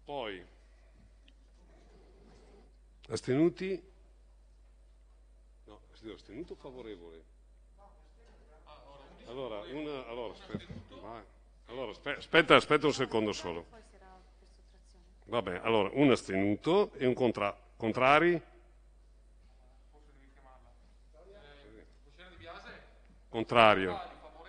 Poi astenuti? No, astenuto o favorevole? Allora, aspetta un secondo solo. Vabbè, allora, un astenuto e un contrari? Contrario.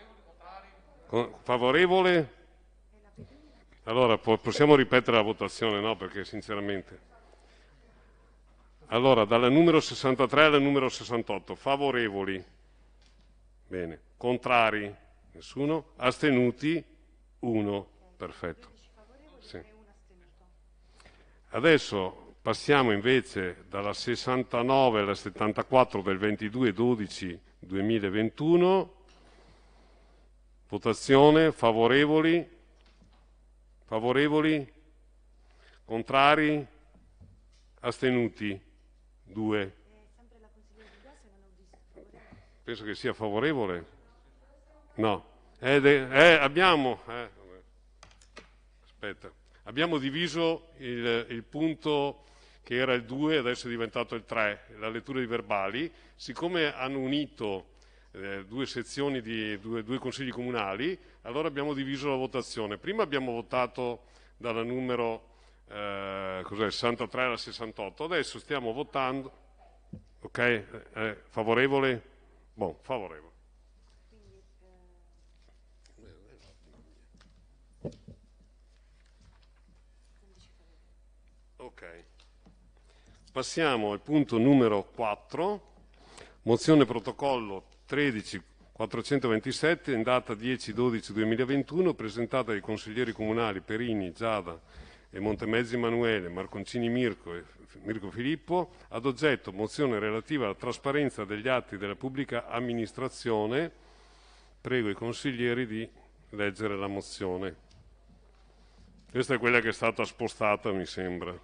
Favorevole? Allora, possiamo ripetere la votazione, no? Perché sinceramente... Allora, dalla numero 63 alla numero 68, favorevoli? Bene. Contrari? Nessuno. Astenuti? 1. Perfetto. Sì. Adesso passiamo invece dalla 69 alla 74 del 22/12/2021. Votazione. Favorevoli? Favorevoli? Contrari? Astenuti? 2. Penso che sia favorevole. No. Abbiamo... Aspetta. Abbiamo diviso il punto che era il 2, adesso è diventato il 3, la lettura di verbali. Siccome hanno unito due sezioni di due consigli comunali, allora abbiamo diviso la votazione. Prima abbiamo votato dalla numero 63 alla 68, adesso stiamo votando, ok, favorevole? Buon, favorevole. Ok. Passiamo al punto numero 4, mozione protocollo 13427 in data 10/12/2021, presentata dai consiglieri comunali Perini, Giada e Montemezzi Emanuele, Marconcini Mirko e Mirko Filippo, ad oggetto mozione relativa alla trasparenza degli atti della pubblica amministrazione. Prego i consiglieri di leggere la mozione. Questa è quella che è stata spostata, mi sembra.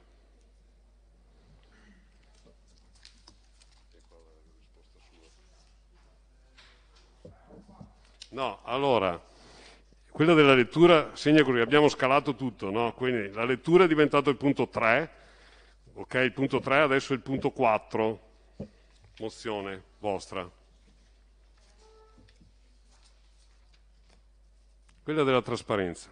No, allora, quella della lettura segna così, abbiamo scalato tutto, no? Quindi la lettura è diventato il punto 3, ok? Il punto 3 adesso è il punto 4, mozione vostra. Quella della trasparenza.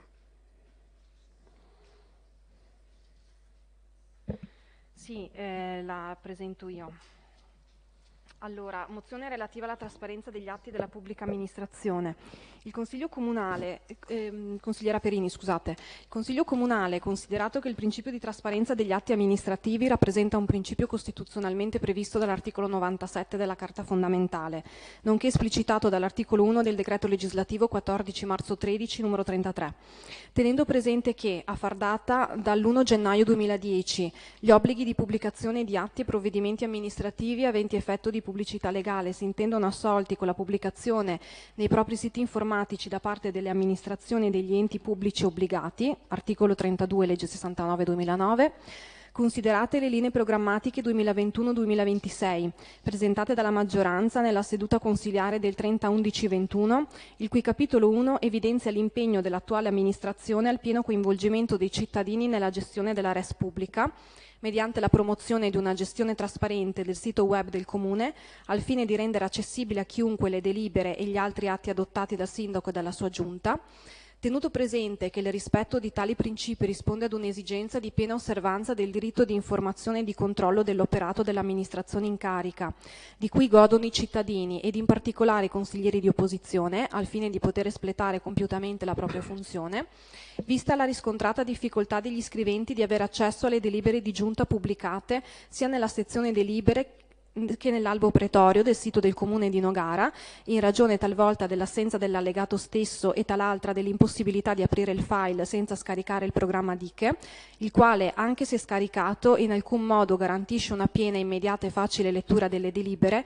Sì, la presento io. Allora, mozione relativa alla trasparenza degli atti della pubblica amministrazione. Il Consiglio Comunale, consigliera Perini, scusate, il Consiglio Comunale, considerato che il principio di trasparenza degli atti amministrativi rappresenta un principio costituzionalmente previsto dall'articolo 97 della Carta fondamentale, nonché esplicitato dall'articolo 1 del decreto legislativo 14 marzo 13 numero 33, tenendo presente che, a far data dall'1 gennaio 2010, gli obblighi di pubblicazione di atti e provvedimenti amministrativi aventi effetto di pubblicità legale si intendono assolti con la pubblicazione nei propri siti informatici da parte delle amministrazioni e degli enti pubblici obbligati, articolo 32 legge 69/2009, considerate le linee programmatiche 2021-2026, presentate dalla maggioranza nella seduta consiliare del 30/11/21, il cui capitolo 1 evidenzia l'impegno dell'attuale amministrazione al pieno coinvolgimento dei cittadini nella gestione della res pubblica, mediante la promozione di una gestione trasparente del sito web del Comune, al fine di rendere accessibile a chiunque le delibere e gli altri atti adottati dal Sindaco e dalla sua Giunta, tenuto presente che il rispetto di tali principi risponde ad un'esigenza di piena osservanza del diritto di informazione e di controllo dell'operato dell'amministrazione in carica, di cui godono i cittadini ed in particolare i consiglieri di opposizione, al fine di poter espletare compiutamente la propria funzione, vista la riscontrata difficoltà degli iscriventi di avere accesso alle delibere di giunta pubblicate sia nella sezione delibere che nell'albo pretorio del sito del comune di Nogara, in ragione talvolta dell'assenza dell'allegato stesso e tal'altra dell'impossibilità di aprire il file senza scaricare il programma Diche, il quale, anche se scaricato, in alcun modo garantisce una piena, immediata e facile lettura delle delibere,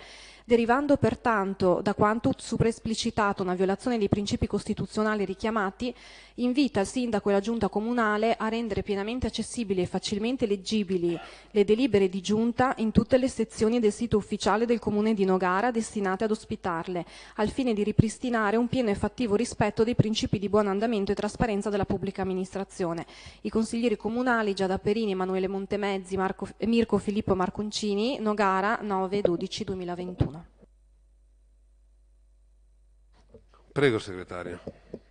Derivando pertanto da quanto sopra esplicitato una violazione dei principi costituzionali richiamati, invita il Sindaco e la Giunta Comunale a rendere pienamente accessibili e facilmente leggibili le delibere di Giunta in tutte le sezioni del sito ufficiale del Comune di Nogara destinate ad ospitarle, al fine di ripristinare un pieno e fattivo rispetto dei principi di buon andamento e trasparenza della pubblica amministrazione. I consiglieri comunali Giada Perini, Emanuele Montemezzi, Mirko Filippo Marconcini, Nogara 9/12/2021. Prego, segretario.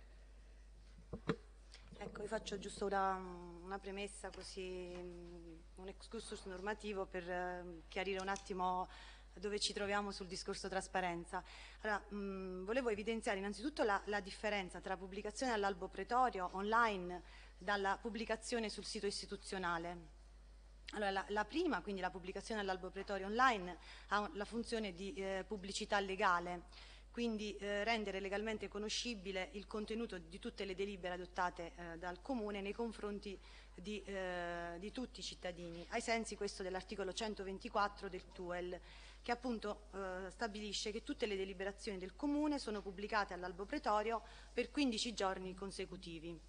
Ecco, vi faccio giusto una premessa, così un excursus normativo per chiarire un attimo dove ci troviamo sul discorso trasparenza. Allora, volevo evidenziare innanzitutto la differenza tra pubblicazione all'albo pretorio online dalla pubblicazione sul sito istituzionale. Allora, la prima, quindi la pubblicazione all'albo pretorio online, ha la funzione di pubblicità legale, quindi rendere legalmente conoscibile il contenuto di tutte le delibere adottate dal Comune nei confronti di tutti i cittadini, ai sensi questo dell'articolo 124 del TUEL, che appunto stabilisce che tutte le deliberazioni del Comune sono pubblicate all'albo pretorio per 15 giorni consecutivi.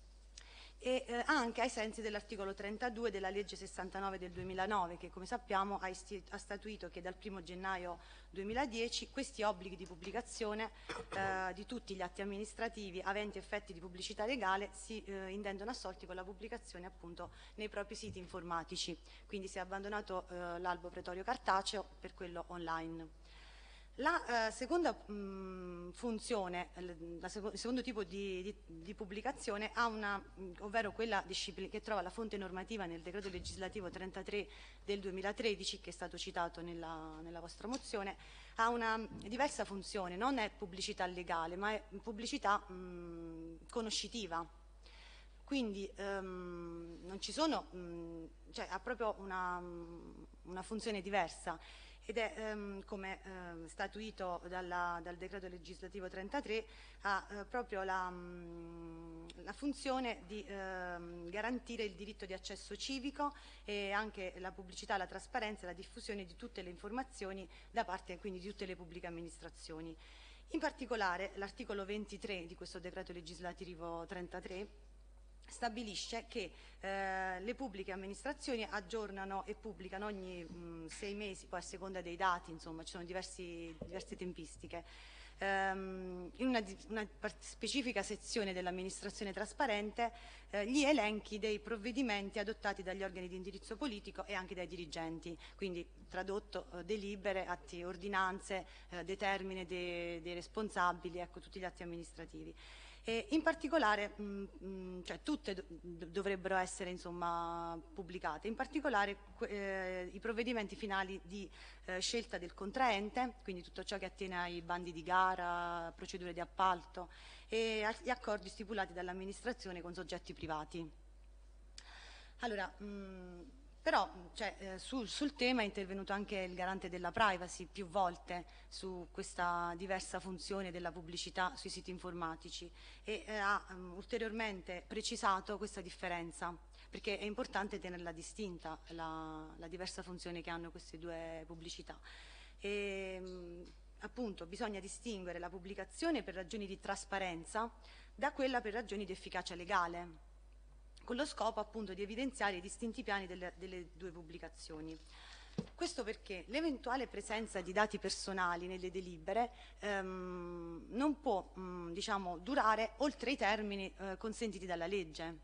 E anche ai sensi dell'articolo 32 della legge 69 del 2009, che come sappiamo ha statuito che dal 1° gennaio 2010 questi obblighi di pubblicazione di tutti gli atti amministrativi aventi effetti di pubblicità legale si intendono assolti con la pubblicazione appunto nei propri siti informatici, quindi si è abbandonato l'albo pretorio cartaceo per quello online. La seconda funzione, il secondo tipo di pubblicazione ha ovvero quella che trova la fonte normativa nel decreto legislativo 33 del 2013, che è stato citato nella vostra mozione, ha una diversa funzione, non è pubblicità legale, ma è pubblicità conoscitiva. Quindi non ci sono, cioè ha proprio una funzione diversa. Ed è come statuito dal decreto legislativo 33, ha proprio la funzione di garantire il diritto di accesso civico e anche la pubblicità, la trasparenza e la diffusione di tutte le informazioni da parte quindi di tutte le pubbliche amministrazioni. In particolare l'articolo 23 di questo decreto legislativo 33 stabilisce che le pubbliche amministrazioni aggiornano e pubblicano ogni 6 mesi, poi a seconda dei dati, insomma ci sono diverse tempistiche, in una specifica sezione dell'amministrazione trasparente gli elenchi dei provvedimenti adottati dagli organi di indirizzo politico e anche dai dirigenti, quindi tradotto delibere, atti, ordinanze, determine dei responsabili, ecco tutti gli atti amministrativi. E in particolare, cioè tutte dovrebbero essere insomma pubblicate, in particolare i provvedimenti finali di scelta del contraente, quindi tutto ciò che attiene ai bandi di gara, procedure di appalto e agli accordi stipulati dall'amministrazione con soggetti privati. Allora, però cioè, sul tema è intervenuto anche il garante della privacy più volte su questa diversa funzione della pubblicità sui siti informatici e ha ulteriormente precisato questa differenza, perché è importante tenerla distinta, la diversa funzione che hanno queste due pubblicità. E, appunto bisogna distinguere la pubblicazione per ragioni di trasparenza da quella per ragioni di efficacia legale, con lo scopo appunto di evidenziare i distinti piani delle due pubblicazioni. Questo perché l'eventuale presenza di dati personali nelle delibere non può diciamo, durare oltre i termini consentiti dalla legge.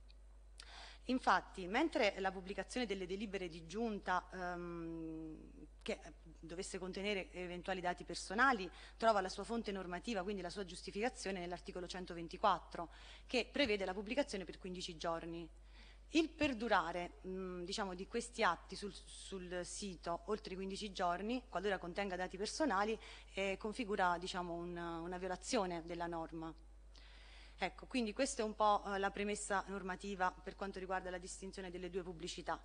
Infatti, mentre la pubblicazione delle delibere di giunta che dovesse contenere eventuali dati personali trova la sua fonte normativa, quindi la sua giustificazione nell'articolo 124, che prevede la pubblicazione per 15 giorni. Il perdurare diciamo, di questi atti sul sito oltre i 15 giorni, qualora contenga dati personali, configura diciamo, una violazione della norma. Ecco, quindi questa è un po' la premessa normativa per quanto riguarda la distinzione delle due pubblicità.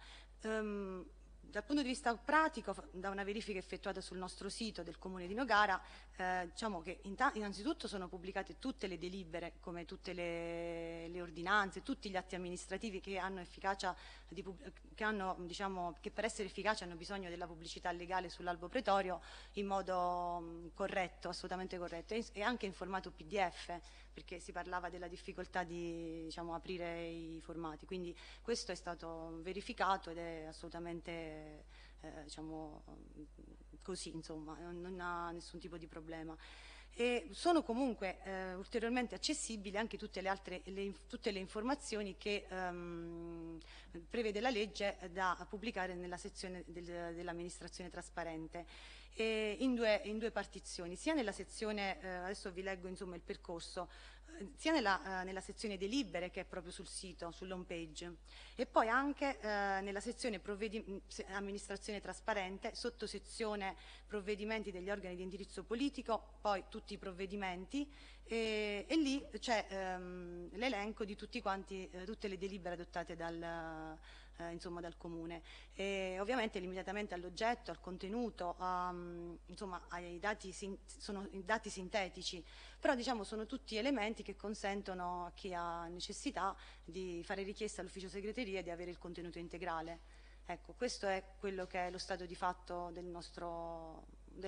Dal punto di vista pratico, da una verifica effettuata sul nostro sito del Comune di Nogara, diciamo che innanzitutto sono pubblicate tutte le delibere come tutte le ordinanze, tutti gli atti amministrativi che hanno efficacia, diciamo, che per essere efficaci hanno bisogno della pubblicità legale sull'albo pretorio in modo corretto, assolutamente corretto, e anche in formato PDF, perché si parlava della difficoltà di, diciamo, aprire i formati, quindi questo è stato verificato ed è assolutamente diciamo, così, insomma, non ha nessun tipo di problema. E sono comunque ulteriormente accessibili anche tutte le informazioni che prevede la legge da pubblicare nella sezione dell'amministrazione trasparente, in due partizioni, sia nella sezione, adesso vi leggo insomma il percorso, sia nella sezione delibere, che è proprio sul sito, sull'home page, e poi anche nella sezione amministrazione trasparente, sottosezione provvedimenti degli organi di indirizzo politico, poi tutti i provvedimenti, e lì c'è l'elenco di tutte le delibere adottate insomma, dal Comune, e ovviamente limitatamente all'oggetto, al contenuto, insomma, ai dati, sono dati sintetici, però diciamo sono tutti elementi che consentono a chi ha necessità di fare richiesta all'ufficio segreteria e di avere il contenuto integrale. Ecco, questo è quello che è lo stato di fatto del nostro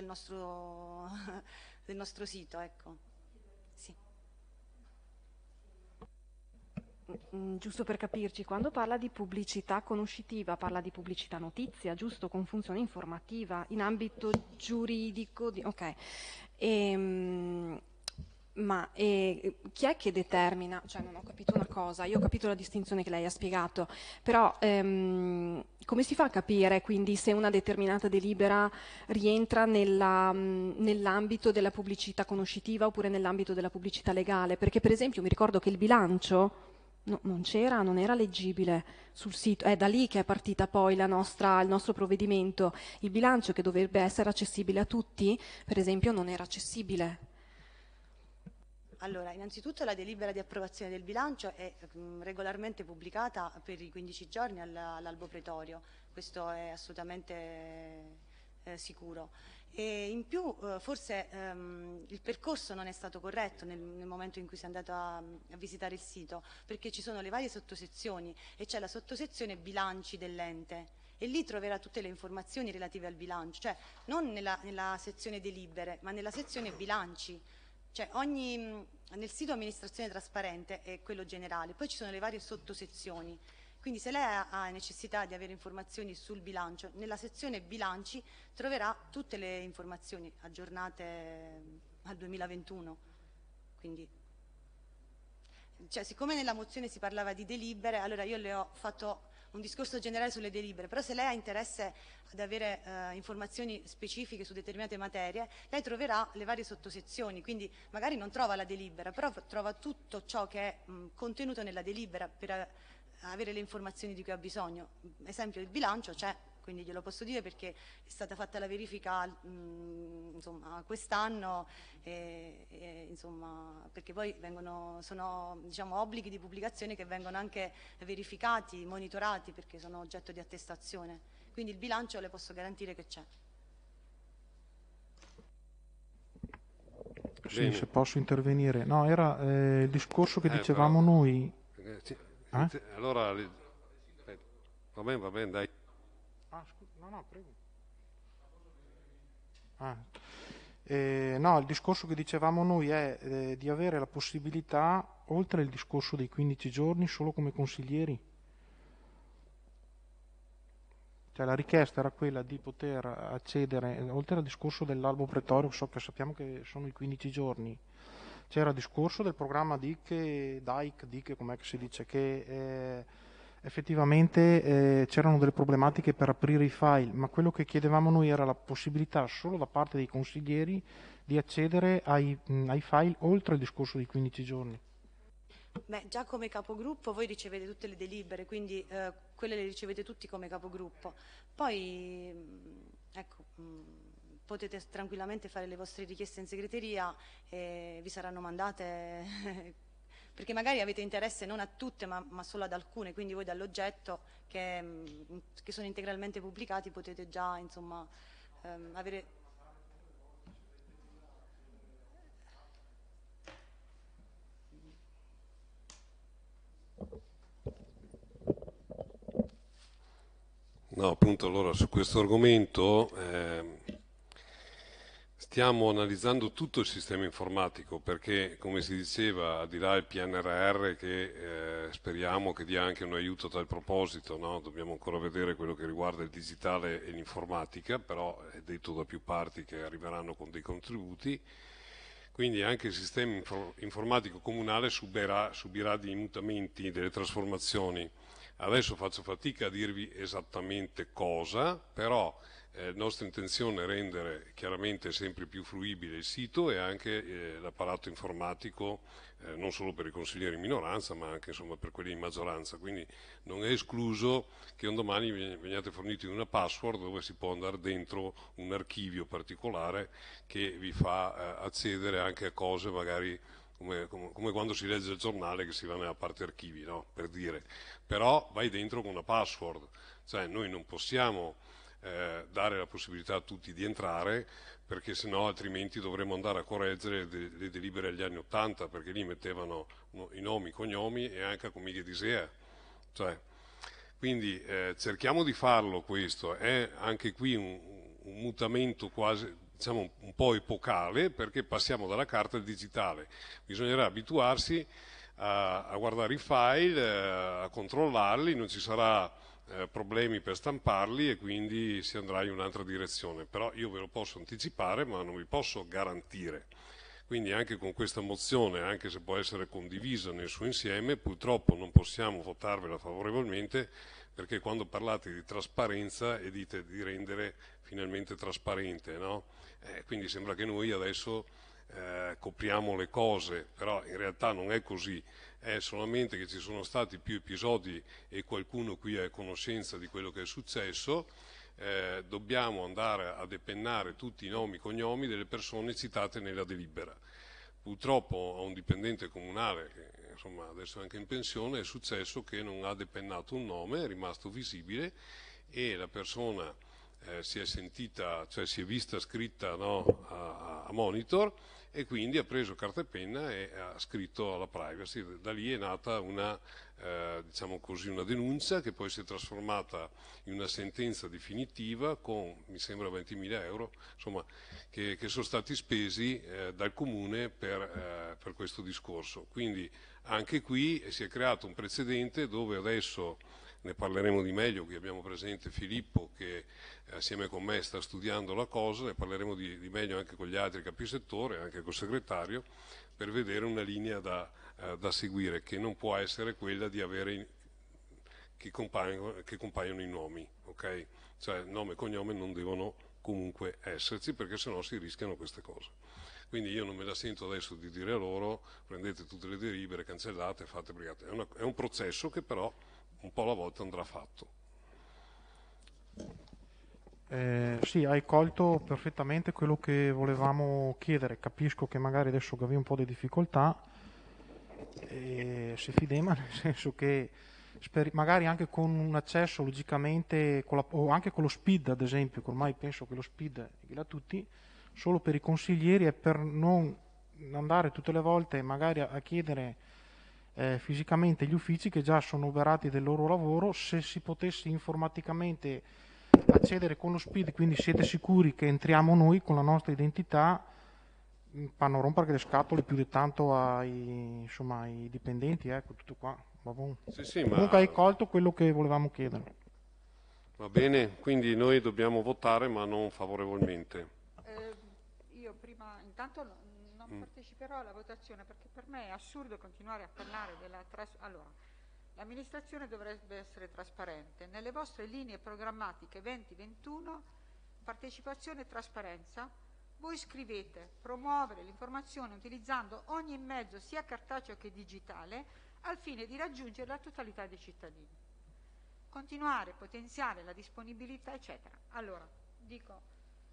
sito, ecco. Sì. Giusto per capirci, quando parla di pubblicità conoscitiva, parla di pubblicità notizia, giusto? Con funzione informativa, in ambito giuridico, ok. Ma chi è che determina? Cioè, non ho capito una cosa, io ho capito la distinzione che lei ha spiegato, però come si fa a capire quindi se una determinata delibera rientra nell'ambito della pubblicità conoscitiva oppure nell'ambito della pubblicità legale? Perché per esempio mi ricordo che il bilancio non era leggibile sul sito, è da lì che è partita poi il nostro provvedimento. Il bilancio, che dovrebbe essere accessibile a tutti, per esempio non era accessibile. Allora, innanzitutto la delibera di approvazione del bilancio è regolarmente pubblicata per i 15 giorni all'albo pretorio, questo è assolutamente sicuro. E in più forse il percorso non è stato corretto nel momento in cui si è andato a visitare il sito, perché ci sono le varie sottosezioni e c'è la sottosezione bilanci dell'ente, e lì troverà tutte le informazioni relative al bilancio, cioè non nella sezione delibere, ma nella sezione bilanci. Cioè nel sito amministrazione trasparente è quello generale, poi ci sono le varie sottosezioni, quindi se lei ha necessità di avere informazioni sul bilancio, nella sezione bilanci troverà tutte le informazioni aggiornate al 2021. Quindi, cioè, siccome nella mozione si parlava di delibere, allora io le ho fatto un discorso generale sulle delibere, però se lei ha interesse ad avere informazioni specifiche su determinate materie, lei troverà le varie sottosezioni, quindi magari non trova la delibera, però trova tutto ciò che è contenuto nella delibera per avere le informazioni di cui ha bisogno. Esempio, il bilancio c'è, quindi glielo posso dire perché è stata fatta la verifica insomma, quest'anno, insomma, perché poi sono diciamo, obblighi di pubblicazione che vengono anche verificati, monitorati, perché sono oggetto di attestazione. Quindi il bilancio le posso garantire che c'è. Sì, se posso intervenire. No, era il discorso che dicevamo noi. Allora, va bene, dai. No, prego. No, il discorso che dicevamo noi è di avere la possibilità, oltre il discorso dei 15 giorni, solo come consiglieri. Cioè la richiesta era quella di poter accedere, oltre al discorso dell'albo pretorio, sappiamo che sono i 15 giorni, c'era il discorso del programma DIC, com'è che si dice, che effettivamente c'erano delle problematiche per aprire i file, ma quello che chiedevamo noi era la possibilità solo da parte dei consiglieri di accedere ai file oltre il discorso dei 15 giorni. Beh, già come capogruppo voi ricevete tutte le delibere, quindi quelle le ricevete tutti come capogruppo. Poi, ecco, potete tranquillamente fare le vostre richieste in segreteria e vi saranno mandate, perché magari avete interesse non a tutte ma solo ad alcune, quindi voi dall'oggetto che sono integralmente pubblicati potete già, insomma, avere... No, appunto, allora su questo argomento stiamo analizzando tutto il sistema informatico perché, come si diceva, al di là del PNRR che speriamo che dia anche un aiuto a tal proposito, no? Dobbiamo ancora vedere quello che riguarda il digitale e l'informatica, però è detto da più parti che arriveranno con dei contributi. Quindi anche il sistema informatico comunale subirà dei mutamenti, delle trasformazioni. Adesso faccio fatica a dirvi esattamente cosa, però nostra intenzione è rendere chiaramente sempre più fruibile il sito e anche l'apparato informatico, non solo per i consiglieri in minoranza, ma anche insomma, per quelli in maggioranza. Quindi non è escluso che un domani veniate forniti di una password dove si può andare dentro un archivio particolare che vi fa accedere anche a cose magari come quando si legge il giornale che si va nella parte archivi, no? Per dire. Però vai dentro con una password, cioè noi non possiamo dare la possibilità a tutti di entrare perché sennò altrimenti dovremmo andare a correggere le delibere agli anni '80 perché lì mettevano i nomi, i cognomi e anche a comiglie di SEA. Cioè, quindi cerchiamo di farlo questo, è anche qui un mutamento quasi diciamo un po' epocale perché passiamo dalla carta al digitale, bisognerà abituarsi a guardare i file, a controllarli, non ci sarà problemi per stamparli e quindi si andrà in un'altra direzione, però io ve lo posso anticipare ma non vi posso garantire. Quindi anche con questa mozione, anche se può essere condivisa nel suo insieme, purtroppo non possiamo votarvela favorevolmente perché quando parlate di trasparenza e dite di rendere finalmente trasparente, no? Quindi sembra che noi adesso copriamo le cose, però in realtà non è così, è solamente che ci sono stati più episodi e qualcuno qui è a conoscenza di quello che è successo. Dobbiamo andare a depennare tutti i nomi e cognomi delle persone citate nella delibera. Purtroppo a un dipendente comunale, che insomma adesso è anche in pensione, è successo che non ha depennato un nome, è rimasto visibile e la persona si è sentita, cioè si è vista scritta no, a monitor e quindi ha preso carta e penna e ha scritto alla privacy. Da lì è nata una, diciamo così, una denuncia che poi si è trasformata in una sentenza definitiva con, mi sembra, 20.000 euro, insomma, che sono stati spesi dal Comune per questo discorso. Quindi anche qui si è creato un precedente dove adesso ne parleremo di meglio, qui abbiamo presente Filippo che assieme con me sta studiando la cosa, ne parleremo di meglio anche con gli altri capisettore, anche col segretario, per vedere una linea da seguire, che non può essere quella di avere che compaiono i nomi, ok? Cioè nome e cognome non devono comunque esserci perché sennò si rischiano queste cose. Quindi io non me la sento adesso di dire a loro prendete tutte le delibere, cancellate, fate brigate. È un processo che però un po' alla volta andrà fatto. Sì, hai colto perfettamente quello che volevamo chiedere. Capisco che magari adesso avevi un po' di difficoltà, se fidema, nel senso che magari anche con un accesso logicamente, o anche con lo SPID ad esempio, che ormai penso che lo SPID è da tutti, solo per i consiglieri e per non andare tutte le volte magari a chiedere fisicamente gli uffici che già sono oberati del loro lavoro, se si potesse informaticamente accedere con lo SPID, quindi siete sicuri che entriamo noi con la nostra identità, fanno rompere le scatole più di tanto insomma, ai dipendenti, ecco, tutto qua. Sì, Comunque hai colto quello che volevamo chiedere. Va bene, quindi noi dobbiamo votare ma non favorevolmente. Io prima, intanto non parteciperò alla votazione perché per me è assurdo continuare a parlare della allora, l'amministrazione dovrebbe essere trasparente. Nelle vostre linee programmatiche 2021, partecipazione e trasparenza, voi scrivete promuovere l'informazione utilizzando ogni mezzo sia cartaceo che digitale al fine di raggiungere la totalità dei cittadini. Continuare, potenziare la disponibilità, eccetera. Allora, dico,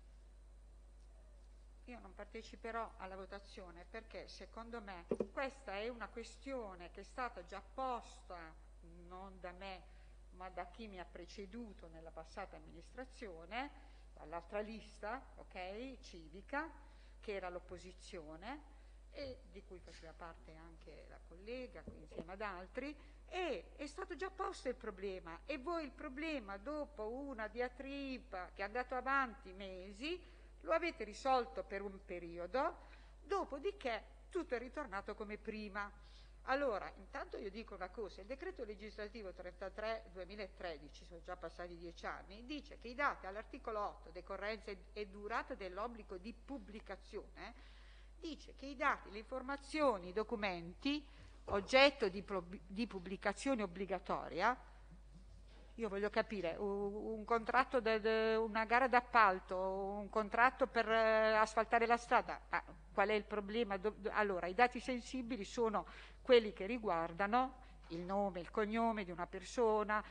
io non parteciperò alla votazione perché secondo me questa è una questione che è stata già posta non da me ma da chi mi ha preceduto nella passata amministrazione, dall'altra lista, ok, civica, che era l'opposizione e di cui faceva parte anche la collega qui insieme ad altri, E è stato già posto il problema, e voi il problema, dopo una diatriba che è andato avanti mesi, lo avete risolto per un periodo, dopodiché tutto è ritornato come prima. Allora, intanto io dico una cosa: il decreto legislativo 33/2013, sono già passati 10 anni, dice che i dati all'articolo 8, decorrenza e durata dell'obbligo di pubblicazione, dice che i dati, le informazioni, i documenti oggetto di pubblicazione obbligatoria, io voglio capire, un contratto, una gara d'appalto, un contratto per asfaltare la strada, qual è il problema? Allora, i dati sensibili sono quelli che riguardano il nome, il cognome di una persona,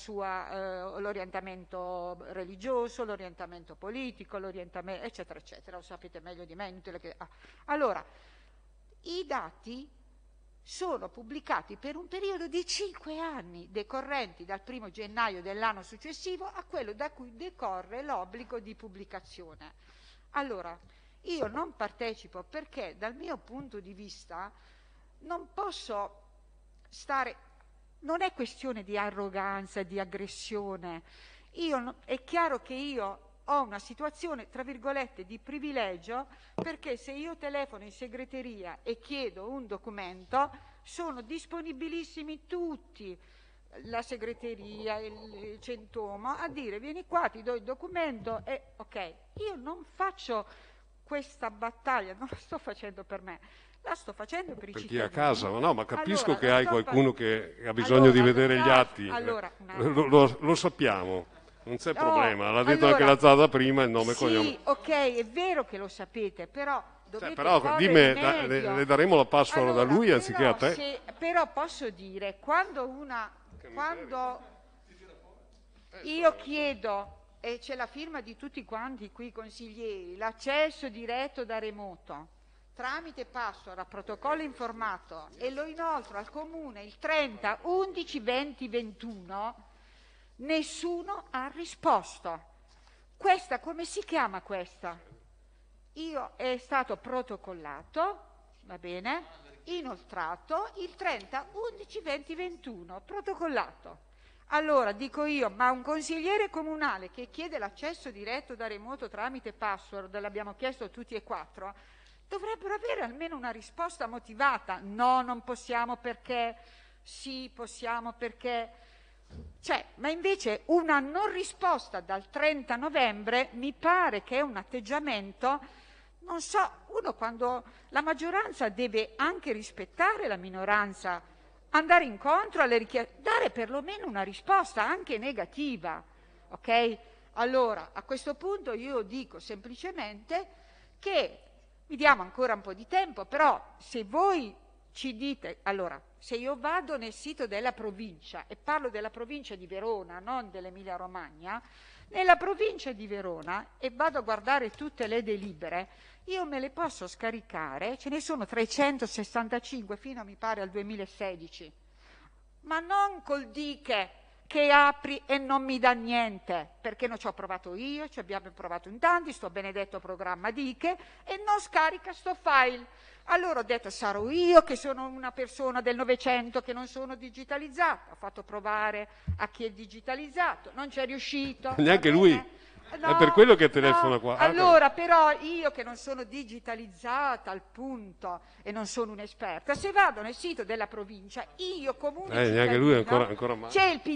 l'orientamento religioso, l'orientamento politico, l'orientamento eccetera eccetera, lo sapete meglio di me, inutile che... Allora, i dati sono pubblicati per un periodo di 5 anni, decorrenti dal 1° gennaio dell'anno successivo a quello da cui decorre l'obbligo di pubblicazione. Allora, io non partecipo perché dal mio punto di vista non posso stare, non è questione di arroganza, di aggressione. È chiaro che io ho una situazione, tra virgolette, di privilegio, perché se io telefono in segreteria e chiedo un documento, sono disponibilissimi tutti, la segreteria, il centomo, a dire vieni qua, ti do il documento e ok. Io non faccio questa battaglia, non la sto facendo per me, la sto facendo per i cittadini. Per chi è a casa, no, ma capisco allora, che hai qualcuno che ha bisogno di vedere gli atti, allora, lo sappiamo. Non c'è problema, l'ha detto anche la Zada prima, il nome e cognome. Sì, ok, è vero che lo sapete, però dovete però dimmi, le daremo la password da lui anziché a te. Però posso dire, quando io chiedo, e c'è la firma di tutti quanti qui consiglieri, l'accesso diretto da remoto, tramite password a protocollo informato, e lo inoltro al comune il 30, 11, 20, 21, nessuno ha risposto. Questa, come si chiama questa? È stato protocollato, va bene, inoltrato il 30, 11, 20, 21, protocollato. Allora dico io, ma un consigliere comunale che chiede l'accesso diretto da remoto tramite password, l'abbiamo chiesto tutti e 4, dovrebbero avere almeno una risposta motivata. No, non possiamo perché, sì, possiamo perché... ma invece una non risposta dal 30 novembre mi pare che è un atteggiamento, non so, uno quando la maggioranza deve anche rispettare la minoranza, andare incontro alle richieste, dare perlomeno una risposta anche negativa, ok? Allora, a questo punto io dico semplicemente che vi diamo ancora un po' di tempo, però se voi ci dite, allora, se io vado nel sito della provincia, e parlo della provincia di Verona, non dell'Emilia Romagna, nella provincia di Verona, e vado a guardare tutte le delibere, io me le posso scaricare, ce ne sono 365 fino mi pare al 2016, ma non col diche che apri e non mi dà niente, perché non ci ho provato io, ci abbiamo provato in tanti, sto benedetto programma diche, e non scarica sto file. Allora ho detto, sarò io che sono una persona del Novecento che non sono digitalizzata, ho fatto provare a chi è digitalizzato, non c'è riuscito. Neanche lui, no, è per quello che telefona qua. Allora, però io che non sono digitalizzata al punto e non sono un'esperta, se vado nel sito della provincia, io comune neanche lui ancora male. C'è il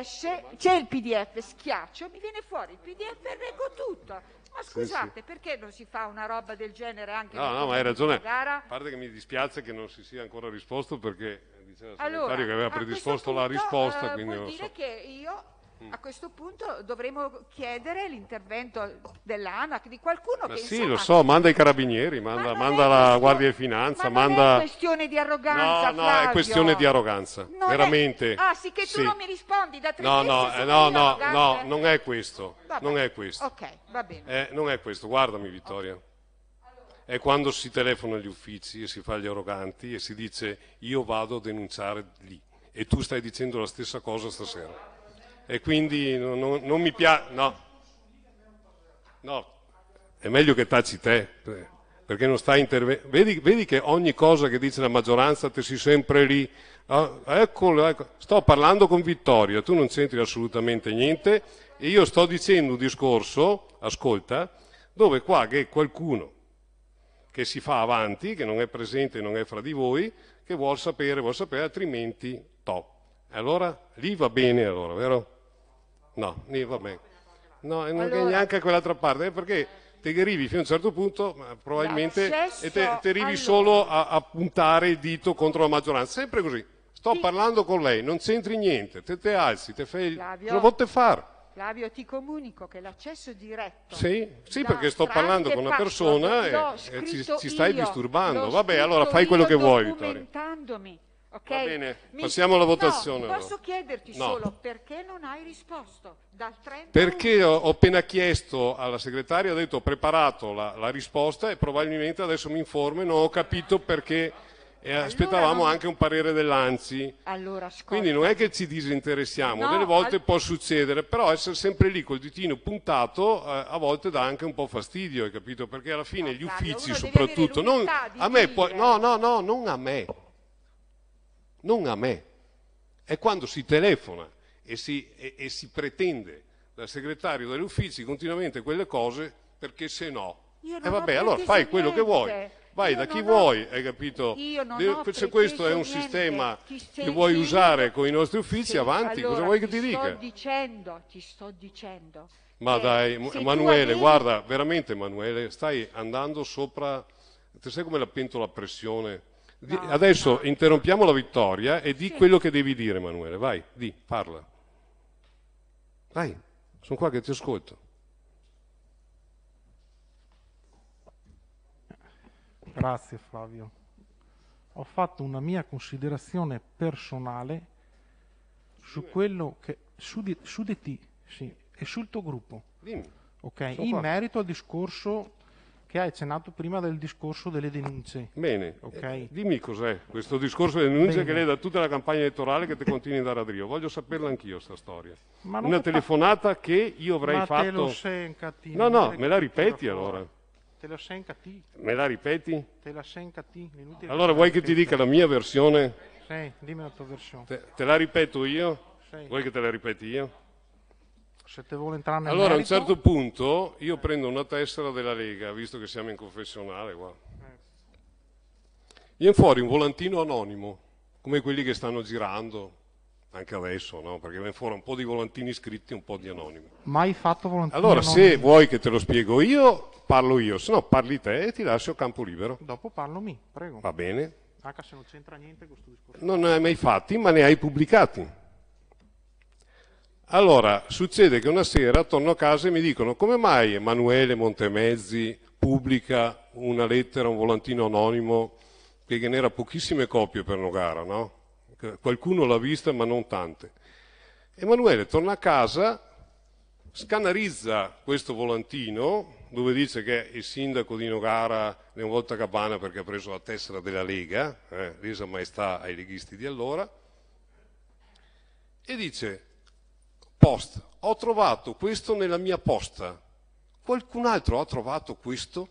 PDF, schiaccio, mi viene fuori il PDF e reggo tutto. Ma scusate, sì. Perché non si fa una roba del genere anche no, ma hai ragione. A parte che mi dispiace che non si sia ancora risposto, perché diceva il segretario che aveva predisposto la risposta. Quindi vuol dire che io a questo punto dovremo chiedere l'intervento dell'ANAC, di qualcuno che sì, lo so, manda i carabinieri, manda la Guardia di Finanza, non è questione di arroganza, no, è questione di arroganza, veramente. Sì, che tu non mi rispondi da 3 mesi. No, non è questo. Non è questo. Ok, va bene. Non è questo, guardami Vittoria. È quando si telefona agli uffici e si fa gli arroganti e si dice io vado a denunciare lì, e tu stai dicendo la stessa cosa stasera. E quindi non mi piace, no, è meglio che taci te, perché non stai intervenendo. Vedi che ogni cosa che dice la maggioranza te si sempre lì. Ah, eccolo, ecco. Sto parlando con Vittoria, tu non c'entri assolutamente niente e io sto dicendo un discorso, ascolta, dove qua che qualcuno che si fa avanti, che non è presente, non è fra di voi, che vuol sapere, altrimenti top. Allora lì va bene, allora, vero? No, lì va bene. No, e non Allora, neanche a quell'altra parte, perché te che arrivi fino a un certo punto, ma probabilmente l'accesso- e te arrivi allora. solo a puntare il dito contro la maggioranza, sempre così. Sto parlando con lei, non c'entri niente, te alzi, te fai Flavio. cosa vuoi fare? Flavio, ti comunico che l'accesso diretto... Sì, da- perché sto parlando con una tramite persona password, e l'ho ci scritto stai io, disturbando. l'ho Vabbè, scritto allora fai quello io che vuoi, Vittoria. documentandomi, ok? Va bene, passiamo alla votazione, No, posso allora. chiederti No. solo perché non hai risposto dal 30 Perché ho appena chiesto alla segretaria, ho detto ho preparato la risposta e probabilmente adesso mi informo e non ho capito perché aspettavamo non- anche un parere dell'ANSI. Allora, ascolta. Quindi non è che ci disinteressiamo, No, delle volte può succedere, però essere sempre lì col ditino puntato a volte dà anche un po' fastidio, hai capito? Perché alla fine No, gli Flavio, uffici uno deve soprattutto, avere non, l'umiltà di a me poi, dire. no, non a me, non a me, è quando si telefona e si pretende dal segretario degli uffici continuamente quelle cose perché se no, Io e non ho vabbè, allora preteso fai quello che vuoi. niente. Vai Io da chi non ho- vuoi, hai capito? Io non ho Se questo è un preteso sistema niente. che vuoi se usare io- con i nostri uffici, se- avanti, cosa allora, vuoi che ti dica? Ti sto dicendo. Ma che dai, se tu Emanuele, avevi- guarda, veramente Emanuele, stai andando sopra, te sai come la pentola a pressione? No, Adesso no. interrompiamo la vittoria e di Sì. quello che devi dire, Emanuele, vai, parla. Vai, sono qua che ti ascolto. Grazie Flavio. Ho fatto una mia considerazione personale su quello che su di te, sì, e sul tuo gruppo, Dimmi. ok? Sono In qua. merito al discorso che hai accennato prima del discorso delle denunce. Bene, Ok. dimmi cos'è questo discorso delle denunce Bene. che lei da tutta la campagna elettorale che ti continui a dare a Drio. Voglio saperla anch'io sta storia. Ma non Una mi fa- telefonata che io avrei Ma fatto... te lo sencati. No, no, me la ripeti allora. Te lo sencati, Me la ripeti? te la sencati. Inutile Allora vuoi che ti dica la mia versione? Sì, dimmi la tua versione. Te la ripeto io? Sì. Vuoi che te la ripeti io? Se te vuole entrare nel Allora a un merito, certo punto io prendo una tessera della Lega, visto che siamo in confessionale qua. Viene fuori un volantino anonimo, come quelli che stanno girando, anche adesso, no? Perché viene fuori un po' di volantini scritti e un po' di anonimi. mai fatto volontario. Allora se vuoi che te lo spiego io, parlo io, se no parli te e ti lascio campo libero. Dopo parlo mi, prego. Va bene? Anche se non c'entra niente questo discorso. Non ne hai mai fatti, ma ne hai pubblicati. Allora, succede che una sera torno a casa e mi dicono come mai Emanuele Montemezzi pubblica una lettera, un volantino anonimo che genera pochissime copie per Nogara, no? Qualcuno l'ha vista ma non tante. Emanuele torna a casa, scannarizza questo volantino dove dice che è il sindaco di Nogara Leon Voltagabbana perché ha preso la tessera della Lega, resa maestà ai leghisti di allora, e dice post, ho trovato questo nella mia posta, qualcun altro ha trovato questo?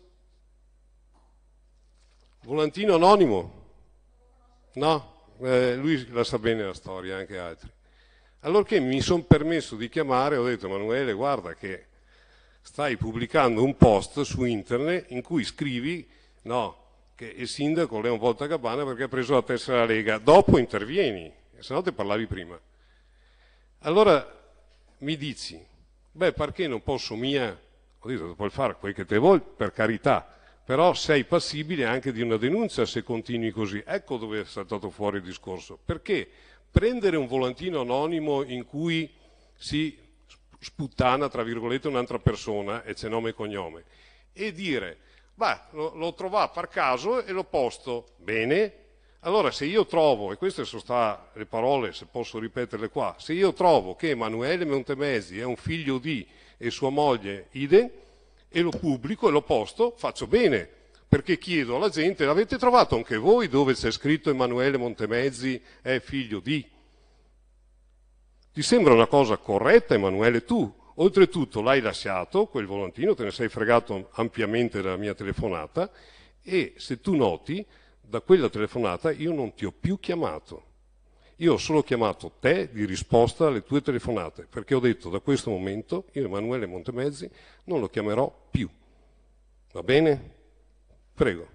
Volantino anonimo? No, lui la sa bene la storia, anche altri. Allorché mi sono permesso di chiamare, ho detto Emanuele guarda che stai pubblicando un post su internet in cui scrivi no, che il sindaco Leon Voltagabbana perché ha preso la tessera della Lega, dopo intervieni, se no te parlavi prima. Allora mi dici, beh perché non posso mia, ho detto puoi fare quel che te vuoi, per carità, però sei passibile anche di una denuncia se continui così. Ecco dove è saltato fuori il discorso, perché prendere un volantino anonimo in cui si sputtana, tra virgolette, un'altra persona, e c'è nome e cognome, e dire, beh, l'ho trovato per caso e l'ho posto, bene, allora se io trovo, e queste sono le parole, se posso ripeterle qua, se io trovo che Emanuele Montemezzi è un figlio di e sua moglie idem, e lo pubblico e lo posto, faccio bene, perché chiedo alla gente, l'avete trovato anche voi dove c'è scritto Emanuele Montemezzi è figlio di? Ti sembra una cosa corretta, Emanuele? Tu, oltretutto, l'hai lasciato, quel volantino, te ne sei fregato ampiamente della mia telefonata, E se tu noti, da quella telefonata io non ti ho più chiamato. Io ho solo chiamato te di risposta alle tue telefonate, perché ho detto da questo momento io Emanuele Montemezzi non lo chiamerò più. Va bene? Prego.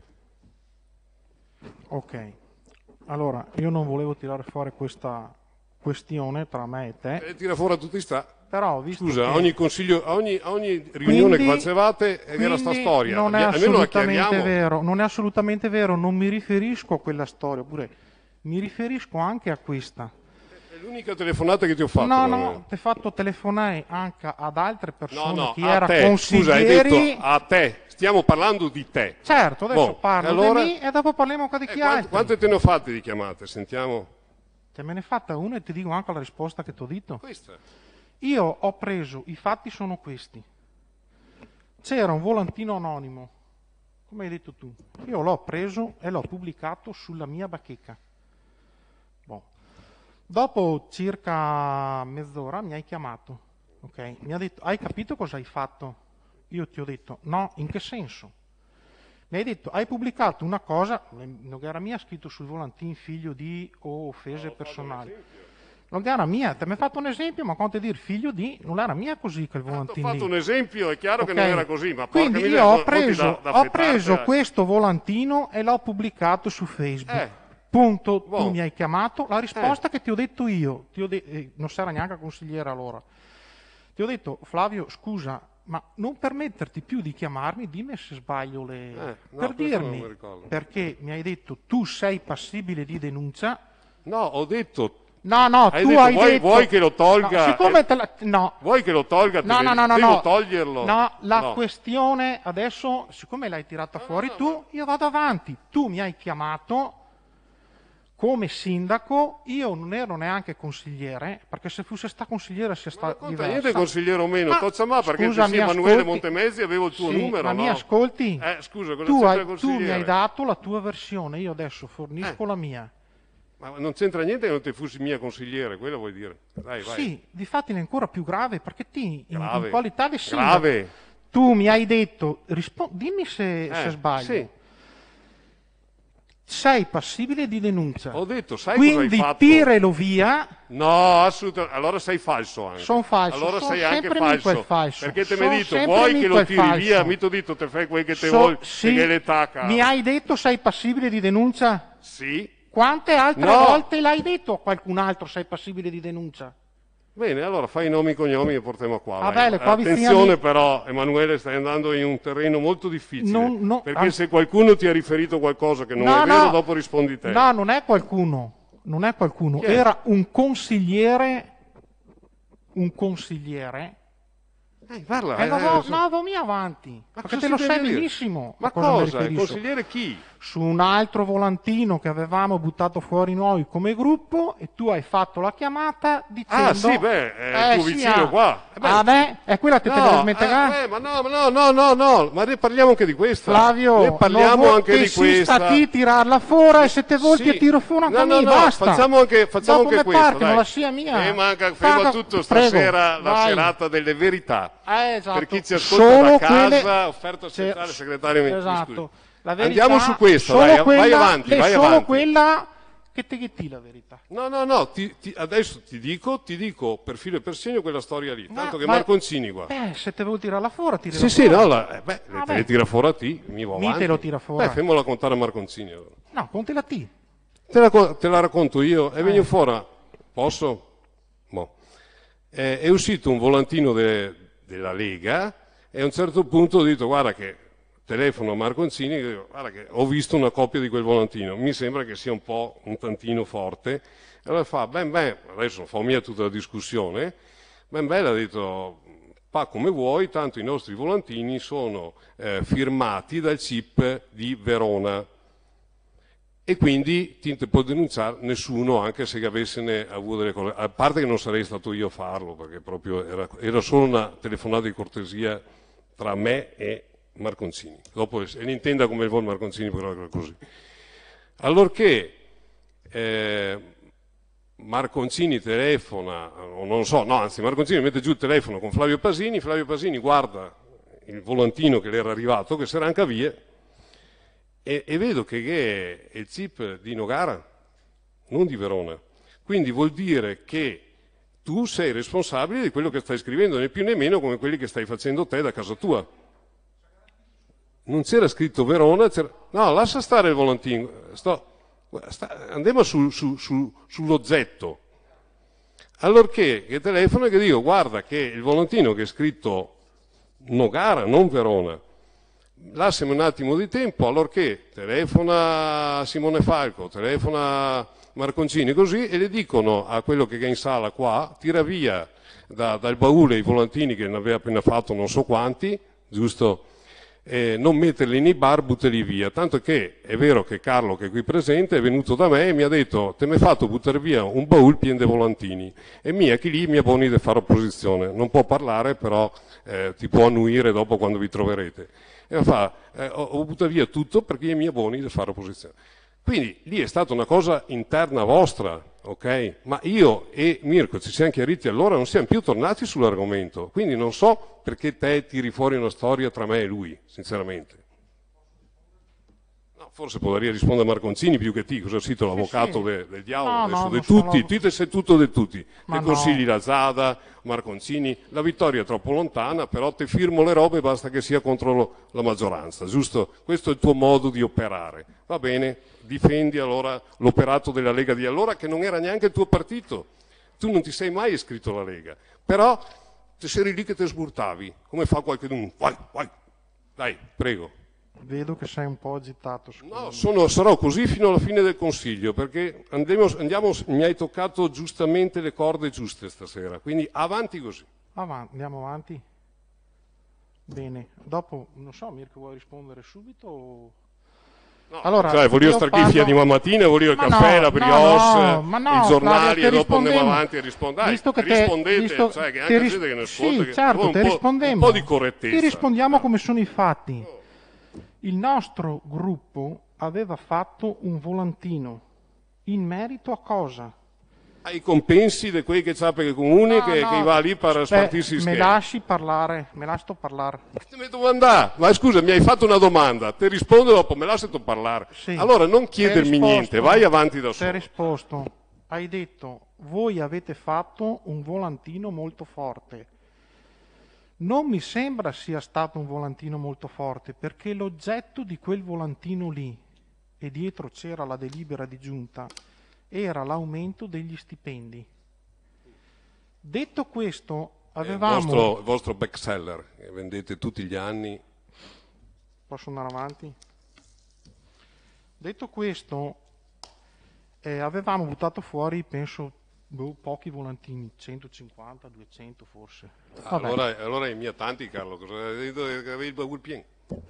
Ok, allora io non volevo tirare fuori questa questione tra me e te, Tira fuori a tutti sta. però visto Scusa, che... a ogni consiglio, a ogni riunione che facevate era sta quindi storia. non è Almeno la assolutamente chiariamo. vero, non è assolutamente vero, non mi riferisco a quella storia, oppure mi riferisco anche a questa. È l'unica telefonata che ti ho fatto. No, Emanuele. no, ti ho fatto telefonare anche ad altre persone, No, chi a era te. Scusa, hai consiglieri. detto a te. Stiamo parlando di te. Certo, adesso Boh, parlo allora- di me e dopo parliamo anche di chi altri. Quante te ne ho fatte di chiamate? Sentiamo. Te me ne è fatta una e ti dico anche la risposta che ti ho detto. Questa. Io ho preso, i fatti sono questi. C'era un volantino anonimo, come hai detto tu. Io l'ho preso e l'ho pubblicato sulla mia bacheca. Boh. Dopo circa mezz'ora mi hai chiamato, ok? Mi ha detto, hai capito cosa hai fatto? Io ti ho detto, no, in che senso? Mi hai detto, hai pubblicato una cosa, non era mia, scritto sul volantino figlio di o offese personali. Non era mia, te mi hai fatto un esempio, ma quanto dire figlio di, non era mia così quel Ho volantino fatto lì. un esempio, è chiaro che Ok. non era così, ma porca Quindi miseria, io ho non ti preso, da ho fettarti, preso questo volantino e l'ho pubblicato su Facebook. Punto, Buono. tu mi hai chiamato, la risposta che ti ho detto io, non sarà neanche consigliere allora, ti ho detto Flavio scusa, ma non permetterti più di chiamarmi, dimmi se sbaglio le... no, per questo non dirmi, mi ricordo. perché mi hai detto tu sei passibile di denuncia. No, ho detto. No, no, Hai tu detto, hai vuoi- detto... vuoi che lo tolga? No, siccome te la... No, Vuoi che lo tolga? no, no, no, no, devo no. toglierlo? No, la No. questione adesso, siccome l'hai tirata fuori tu, io vado avanti. Tu mi hai chiamato come sindaco, io non ero neanche consigliere, perché se fosse sta consigliere sia Ma sta non conta diversa. niente consigliere o meno, Tozzamà, perché scusa, se mi sia Emanuele ascolti? Montemezzi avevo il tuo Sì, numero, ma no? mi ascolti? Scusa, cosa Tu, c'entra il tu mi consigliere? hai dato la tua versione, io adesso fornisco la mia. Ma non c'entra niente che non ti fossi mia consigliere, quello vuoi dire? Dai, vai. Sì, difatti è ancora più grave, perché in Grave. qualità di sindaco, Grave. tu mi hai detto, dimmi se sbaglio. Sì. Sei passibile di denuncia. Ho detto, sai cosa hai Quindi fatto? tiralo via. No, assolutamente. Allora sei falso anche. Son falso, Allora son sei anche sempre falso. mico il falso. Perché te mi Son hai detto, sempre vuoi che mico lo il tiri falso. via? Mi ti ho detto, te fai quel che te vuoi, Sì, che le tacca. mi hai detto sei passibile di denuncia? Sì. Quante altre No. volte l'hai detto a qualcun altro sei passibile di denuncia? Bene, allora fai i nomi e cognomi e portiamo qua. Ah, vai. bene, qua Attenzione vicino- però, Emanuele, stai andando in un terreno molto difficile. No, perché se qualcuno ti ha riferito qualcosa che non è vero, dopo rispondi te. No, non è qualcuno. Non è qualcuno. Chi è? Era un consigliere. Parla, No, mia avanti. Ma Perché cosa te lo si sai deve dire? benissimo. Ma a cosa mi cosa? Il riferisco. consigliere chi? Su un altro volantino che avevamo buttato fuori noi come gruppo e tu hai fatto la chiamata dicendo... Ah, sì, beh, è il tuo vicino qua. È quella che te deve smentegare. ma no, ma ne parliamo anche di questa. Flavio, ne parliamo non anche di questa. Insista a tirarla fuori e se te vuoi ti tiro fuori anche a me, basta. facciamo anche Dopo questo, me partono, dai. la sia mia. E manca prima Paga- tutto prego, stasera la vai. serata delle verità. Esatto. Per chi ci ascolta Solo da casa, quelle- offerta speciale, segretario, mi Esatto. scusi. La verità, Andiamo su questo, solo dai, quella, vai avanti, vai solo avanti. quella che te ghetti la verità. No, adesso ti dico per filo e per segno quella storia lì. Tanto che ma- Marconcini qua. Se te vuoi tirarla fuori, tirala Sì, fuori. no, te Vabbè. le tira fuori a te, mi va Mi avanti. te lo tira fuori. Fammela contare a Marconcini allora. No, conti la T. Te la racconto io e vieni fuori. Posso? Boh. È uscito un volantino della Lega e a un certo punto ho detto guarda che telefono a Marconcini e dico, guarda che ho visto una copia di quel volantino, mi sembra che sia un tantino forte. E allora fa, adesso fa mia tutta la discussione, ha detto, fa come vuoi, tanto i nostri volantini sono firmati dal CIP di Verona. E quindi ti può denunciare nessuno, anche se avessene avuto delle cose. A parte che non sarei stato io a farlo, perché proprio era solo una telefonata di cortesia tra me e Marconcini. Dopo se ne intenda come vuole Marconcini, però era così. Allorché Marconcini telefona, o non so, no, anzi Marconcini mette giù il telefono con Flavio Pasini guarda il volantino che le era arrivato, che si era anche via, e vedo che è il CIP di Nogara, non di Verona. Quindi vuol dire che tu sei responsabile di quello che stai scrivendo, né più né meno come quelli che stai facendo te da casa tua. Non c'era scritto Verona, no, lascia stare il volantino, andiamo sull'oggetto. Allorché che telefono e che dico, guarda che il volantino che è scritto Nogara, non Verona, lasciami un attimo di tempo, allorché telefona Simone Falco, telefona Marconcini, così, e le dicono a quello che è in sala qua, tira via dal baule i volantini che ne aveva appena fatto non so quanti, giusto? Non metterli nei bar, butterli via. Tanto che è vero che Carlo, che è qui presente, è venuto da me e mi ha detto: te mi hai fatto buttare via un baul pieno di volantini. E mia chi lì mi ha buoni di fare opposizione. Non può parlare, però ti può annuire dopo quando vi troverete. E fa: ho buttato via tutto perché mi ha buoni di fare opposizione. Quindi lì è stata una cosa interna vostra, ok? Ma io e Mirko ci siamo chiariti allora, non siamo più tornati sull'argomento. Quindi non so perché te tiri fuori una storia tra me e lui, sinceramente. No, forse potrei rispondere a Marconcini più che te, cosa è sito l'avvocato del diavolo, adesso di tutti, te sei tutto di tutti. Te consigli la Zada, Marconcini, la vittoria è troppo lontana, però te firmo le robe, basta che sia contro la maggioranza, giusto? Questo è il tuo modo di operare. Va bene, difendi allora l'operato della Lega di allora, che non era neanche il tuo partito. Tu non ti sei mai iscritto alla Lega, però te sei lì che te sburtavi, come fa qualcuno. Vai, dai, prego. Vedo che sei un po' agitato. No, sarò così fino alla fine del Consiglio, perché mi hai toccato giustamente le corde giuste stasera, quindi avanti così. Andiamo avanti. Bene, dopo, non so, Mirko, vuoi rispondere subito? No, allora, cioè, voglio stare qui fino a domani mattina, voglio il caffè, la brioche, i giornali, e dopo andiamo avanti e rispondere. Rispondete, cioè, che anche gente che ne ascolta, sì, certo, te rispondiamo. Un po' di correttezza. Ti rispondiamo come sono i fatti. Il nostro gruppo aveva fatto un volantino in merito a cosa? Ai compensi di quei che c'ha per i comuni che va lì per spartirsi i me lasci parlare. Ti metto domanda, ma scusa, mi hai fatto una domanda, ti rispondo dopo, me lasciato parlare. Sì. Allora non chiedermi niente, vai avanti da solo. Ti hai risposto, hai detto, voi avete fatto un volantino molto forte. Non mi sembra sia stato un volantino molto forte, perché l'oggetto di quel volantino lì, e dietro c'era la delibera di giunta, era l'aumento degli stipendi. Detto questo, avevamo... Il vostro bestseller, che vendete tutti gli anni. Posso andare avanti? Detto questo, avevamo buttato fuori, penso, pochi volantini, 150, 200 forse. Allora i miei tanti, Carlo, cosa hai detto che avevi il baul pieno?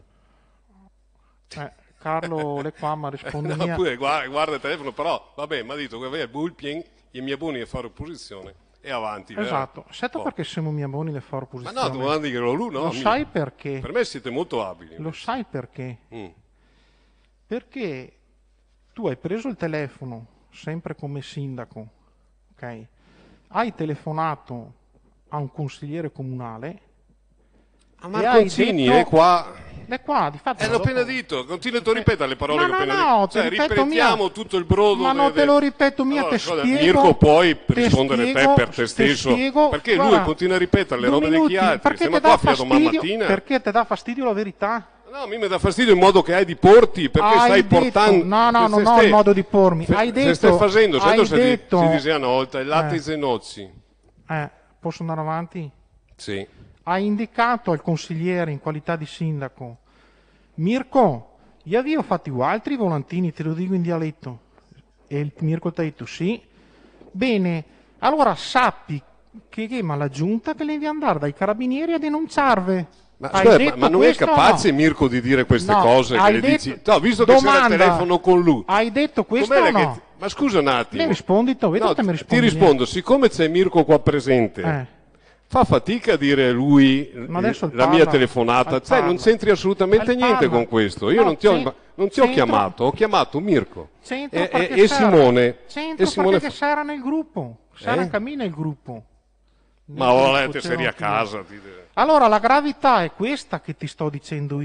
Carlo le qua, ma risponde no, pure guarda il telefono, però vabbè, mi ha detto che aveva il baul pieno, i miei buoni a fare opposizione e avanti. Esatto, certo, perché siamo miei buoni a fare opposizione. Ma no, domandi che ero lui, no? Lo sai perché? Per me siete molto abili. Lo sai perché? Perché tu hai preso il telefono, sempre come sindaco, ok? Hai telefonato a un consigliere comunale. A Marconcini è qua. È qua, di fatto. L'ho appena detto, continua a ripetere le parole che ho appena detto. Cioè, ripetiamo tutto il brodo. Ma non te lo ripeto, te spiego. Mirko, puoi rispondere te per te stesso. Perché lui continua a ripetere le robe degli altri. Siamo qua fino a domani mattina. Perché ti dà fastidio la verità? No, a me mi dà fastidio il modo che hai di porti, perché stai portando... No, non ho il modo di pormi. Hai detto... stai facendo, si dice una volta, il latte e zenozzi. Posso andare avanti? Sì. Hai indicato al consigliere in qualità di sindaco: Mirko, io avevo fatto altri volantini, te lo dico in dialetto. E il Mirko ti ha detto sì. Bene, allora sappi che ma la giunta che devi andare dai carabinieri a denunciarvi. Ma non è capace Mirko di dire queste cose che le dici? No, visto che c'era il telefono con lui. Hai detto questo o no? Ma scusa un attimo. Le rispondi tu, vedi che mi rispondi. Ti rispondo, siccome c'è Mirko qua presente... Fa fatica a dire lui la mia telefonata, cioè non c'entri assolutamente niente con questo. Io non ti ho chiamato, ho chiamato Mirko e Simone. Perché Sara nel gruppo, Sara cammina il gruppo. Ma volete sei a casa. Allora la gravità è questa che ti sto dicendo io,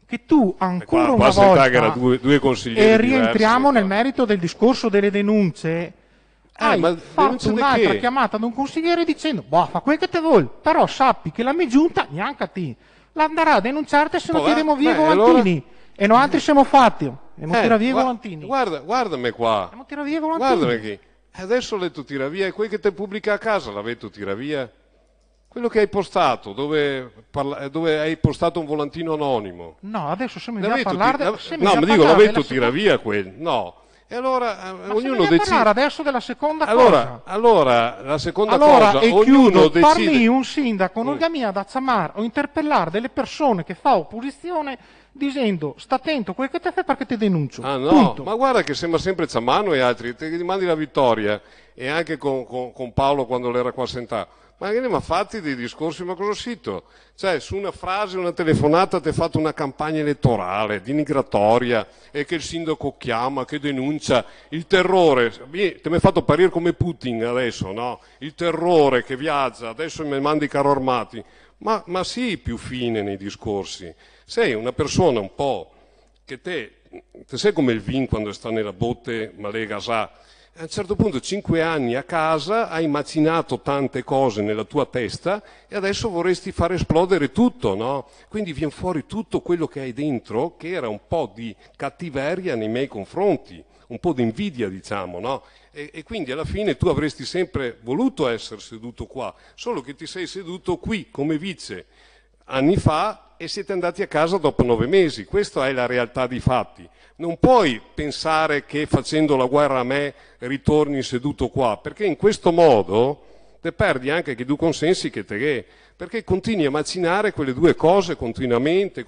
che tu ancora qua una sentà che era volta, due consiglieri e rientriamo diversi, nel merito del discorso delle denunce, hai ma fatto denunce di un'altra che? chiamata ad un consigliere dicendo, boh, fa quel che te vuoi, però sappi che la mia giunta, neanche a te, l'andrà a denunciarti se non tiremo via i volantini. E noi altri siamo fatti, e tira via i volantini. Guardami qua. E tira via i volantini. Guardami qui. Adesso l'hai tu tira via, e quel che te pubblica a casa l'hai tu tira via. Quello che hai postato, dove hai postato un volantino anonimo. No, adesso se mi viene a parlare... No, mi dico, l'aveto tira via quel. No. E allora ognuno decide. Parlare adesso della seconda cosa. Allora, la seconda cosa, e ognuno chiudo, decide. parli un sindaco, non mia da chiamare o interpellare delle persone che fa opposizione dicendo sta attento quel che te fai perché ti denuncio. Ah no, punto. ma guarda che sembra sempre Zamano e altri, ti mandi la vittoria, e anche con Paolo quando l'era qua a Sentà. Ma che ne ha fatti dei discorsi, ma cosa sito? Cioè, su una frase, una telefonata, ti ha fatto una campagna elettorale, denigratoria, e che il sindaco chiama, che denuncia il terrore. Ti mi hai fatto apparire come Putin adesso, no? Il terrore che viaggia, adesso mi mandi i carro armati. Ma sii più fine nei discorsi. Sei una persona un po' che te sei come il vin quando sta nella botte, ma le gasà. A un certo punto, 5 anni a casa, hai macinato tante cose nella tua testa e adesso vorresti far esplodere tutto, no? Quindi viene fuori tutto quello che hai dentro, che era un po' di cattiveria nei miei confronti, un po' di invidia, diciamo, no? E quindi alla fine tu avresti sempre voluto essere seduto qua, solo che ti sei seduto qui come vice anni fa e siete andati a casa dopo 9 mesi. Questa è la realtà dei fatti. Non puoi pensare che facendo la guerra a me ritorni seduto qua, perché in questo modo te perdi anche che due consensi che te, perché continui a macinare quelle due cose continuamente.